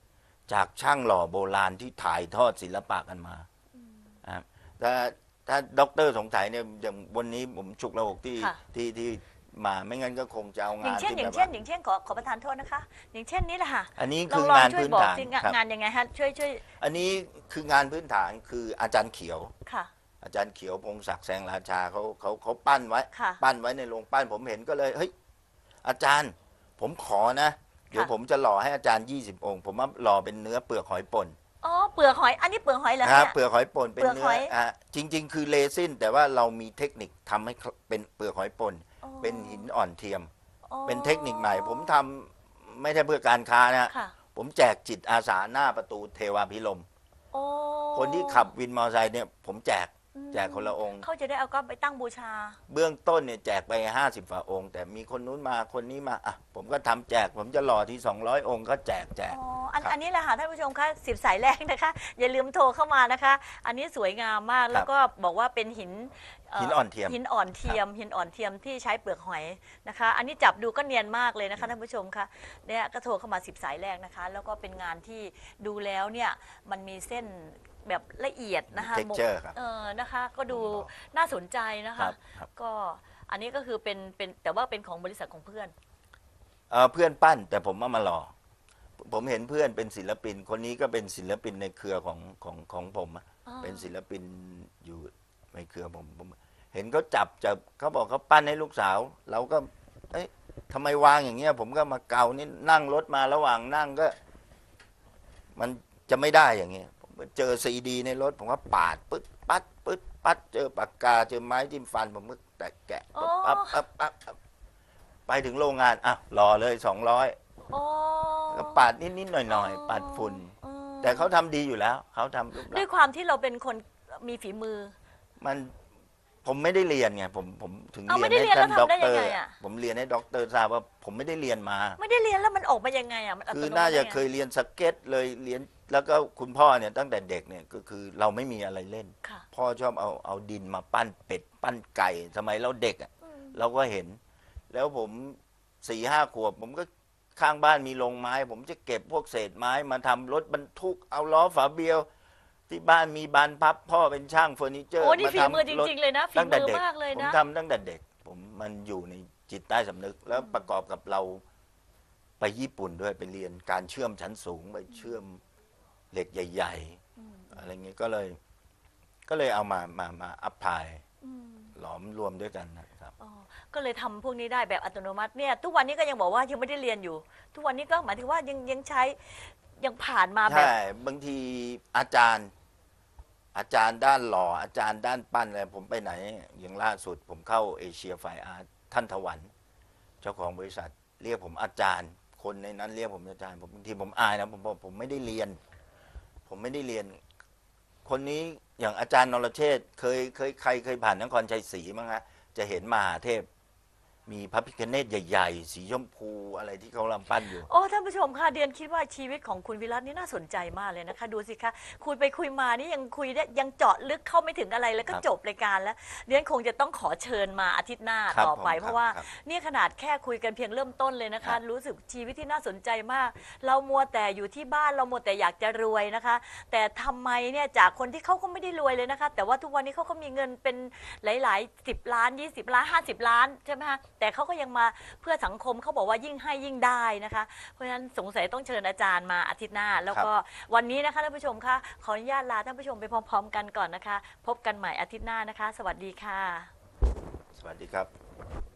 จากช่างหล่อโบราณที่ถ่ายทอดศิลปะกันมานะครับถ้าถ้าด็อกเตอร์สงสัยเนี่ยอย่างวันนี้ผมฉุกละหกที่ค่ะที่ที่มาไม่งั้นก็คงจะเอาอย่างงานเช่นที่อย่างแบบเช่นว่าอย่างเช่นขอขอประทานโทษนะคะ อย่างเช่นนี้แหละค่ะอันนี้ลอคืงอลองงานช่วยพื้นบอกฐานสิงานครับงานยังไงฮะช่วยช่วยอันนี้คืองานพื้นฐานคืออาจารย์เขียวค่ะอาจารย์เขียวพงศักดิ์แสงราชาเขาเขาเขาปั้นไว้ค่ะปั้นไว้ในโรงปั้นผมเห็นก็เลยเฮ้ยอาจารย์ผมขอนะ เดี๋ยวผมจะหล่อให้อาจารย์ยี่สิบองค์ ผมว่าหล่อเป็นเนื้อเปลือกหอยป่นอ๋อเปลือกหอยอันนี้เปลือกหอยเหรอนะครัเนี่บยเปลือกหอยป่นเป็นเปลือกเนื้หออยอ่ะจริง ๆ คือเรซินแต่ว่าเรามีเทคนิคทำให้เป็นเปลือกหอยป่นอ๋อเป็นหินอ่อนเทียมอ๋อเป็นเทคนิคใหม่ ผมทำไม่ใช่เพื่อการค้านะค่ะผมแจกจิตอาสาหน้าประตูเทวาพิรมย์โอ้คนที่ขับวินมอเตอร์ไซค์เนี่ยผมแจกอืมแจกคนละองค์เขาจะได้เอาก็ไปตั้งบูชาเบื้องต้นเนี่ยแจกไปห้าสิบฝ่าองค์ แต่มีคนนู้นมาคนนี้มาอ่ะผมก็ทำแจก ผมจะหล่อที่สองร้อยองค์ก็แจกแจกอ๋อ อันครับอันนี้แหละค่ะท่านผู้ชมคะสิบสายแรกนะคะ อย่าลืมโทรเข้ามานะคะ อันนี้สวยงามมาก แล้วก็บอกว่าเป็นหินเหินอ่อนเทียมหินอ่อนเทียม หินอ่อนเทียมที่ใช้เปลือกหอยนะคะ อันนี้จับดูก็เนียนมากเลยนะคะท่านผู้ชมคะเนี่ยก็โทรเข้ามาสิบสายแรกนะคะ แล้วก็เป็นงานที่ดูแล้วเนี่ยมันมีเส้นแบบละเอียดนะคะ texture ครับเออนะคะ ก็ดูน่าสนใจนะครัคะบครับก็อันนี้ก็คือเป็นเป็นแต่ว่าเป็นของบริษัทของเพื่อนเอ่อเพื่อนปั้นแต่ผมเอามาหล่อผมเห็นเพื่อนเป็นศิลปิน คนนี้ก็เป็นศิลปินในเครือของของของผมอะอ๋อเป็นศิลปินอยู่ในเครือผมผมเห็นเขาจับจับเขาบอกเขาปั้นให้ลูกสาว เราก็เอ้ยทำไมวางอย่างเงี้ย ผมก็มาเกานี่นั่งรถมาระหว่างนั่งก็ มันจะไม่ได้อย่างเงี้ยผมเจอซีดีในรถ ผมก็ปาดปึ๊ดปัดปึ๊ดปัดเจอปากกาเจอไม้จิ้มฟัน ผมก็แตะแกะปั๊บปั๊บปั๊บปั๊บปั๊บไปถึงโรงงานอ่ะรอเลยสองร้อยอ๋อก็ปาดนิดๆหน่อยๆปาดฝุ่นอืมแต่เขาทำดีอยู่แล้วเขาทำรูปลัด้วกยษณ์ความที่เราเป็นคนมีฝีมือมันผมไม่ได้เรียนไงผมผมถึงเอาเรียไม่นได้ให้เรียนท่านแล้วด็อกทำได้เตยัอง ร์ไงอะผมเรียนให้ด็อกเตอร์ทราบว่าผมไม่ได้เรียนมาไม่ได้เรียนแล้วมันออกมายังไงอ่ะมันอัตคือโมัติน่าจะได้ไงเคยเรียนสเก็ตเลยเรียนแล้วก็คุณพ่อเนี่ยตั้งแต่เด็กเนี่ยก็คือเราไม่มีอะไรเล่นค่ะพ่อชอบเอาเอาดินมาปั้นเป็ดปั้นไก่สมัยเราเด็กอะอืมเราก็เห็น แล้วผมสี่ห้าขวบ ผมก็ข้างบ้านมีโรงไม้ ผมจะเก็บพวกเศษไม้มาทำรถบรรทุกเอาล้อฝาเบียว ที่บ้านมีบานพับ พ่อเป็นช่างเฟอร์นิเจอร์โอ้นี่มาฝีทำมือจรถริง ๆ เลยนะฝีตั้งแต่มือเด็กมากเลยผมนะทำตั้งแต่เด็ก ผมมันอยู่ในจิตใต้สำนึก แล้วประกอบกับเราไปญี่ปุ่นด้วยไปเรียนการเชื่อมชั้นสูงไปเชื่อมเหล็กใหญ่อืมๆ อะไรเงี้ยก็เลย ก็เลยเอามามามาอัพพลายอืมหลอมรวมด้วยกันนะครับอ๋อก็เลยทำพวกนี้ได้แบบอัตโนมัติเนี่ยทุกวันนี้ก็ยังบอกว่ายังไม่ได้เรียนอยู่ ทุกวันนี้ก็หมายถึงว่ายังยังใช้ยังผ่านมาแบบใช่บางทีอาจารย์ อาจารย์ด้านหล่ออาจารย์ด้านปั้นอะไรผมไปไหน อย่างล่าสุด ผมเข้าเอเชียไฟอาร์ตท่านถวัน เจ้าของบริษัท เรียกผมอาจารย์ คนในนั้นเรียกผมอาจารย์ผมบางทีผมอายนะผมบอกผมไม่ได้เรียน ผมไม่ได้เรียน คนนี้อย่างอาจารย์นรเชษฐ์เคยเคยใครเคยผ่านนครชัยศรีมั้งฮะจะเห็นมหาเทพ มีพระพิฆเนศใหญ่ๆ สีชมพูอะไรที่เขาลำปั้นอยู่โอ้ท่านผู้ชมค่ะเดียนคิดว่าชีวิตของคุณวิรัตนี่น่าสนใจมากเลยนะคะ ดูสิคะคุยไปคุยมานี่ยังคุยได้ยังเจาะลึกเข้าไม่ถึงอะไรแล้วก็ครับจบรายการแล้วเดียนคงจะต้องขอเชิญมาอาทิตย์หน้าครับต่อไปผมเพราะว่าครับนี่ขนาดแค่คุยกันเพียงเริ่มต้นเลยนะครัคะบรู้สึกชีวิตที่น่าสนใจมาก เรามัวแต่อยู่ที่บ้านเรามัวแต่อยากจะรวยนะคะ แต่ทำไมเนี่ยจากคนที่เขาก็ไม่ได้รวยเลยนะคะ แต่ว่าทุกวันนี้เขาก็มีเงินเป็นหลายๆสิบล้านยี่สิบล้านห้าสิบล้านใช่ไหมคะแต่เขาก็ยังมาเพื่อสังคมเขาบอกว่ายิ่งให้ยิ่งได้นะคะ เพราะฉะนั้นสงสัยต้องเชิญอาจารย์มาอาทิตย์หน้า แล้วก็วันนี้นะคะท่านผู้ชมคะขออนุญาตลาท่านผู้ชมไปพร้อม ๆ กันก่อนนะคะ พบกันใหม่อาทิตย์หน้านะคะ สวัสดีค่ะสวัสดีครับ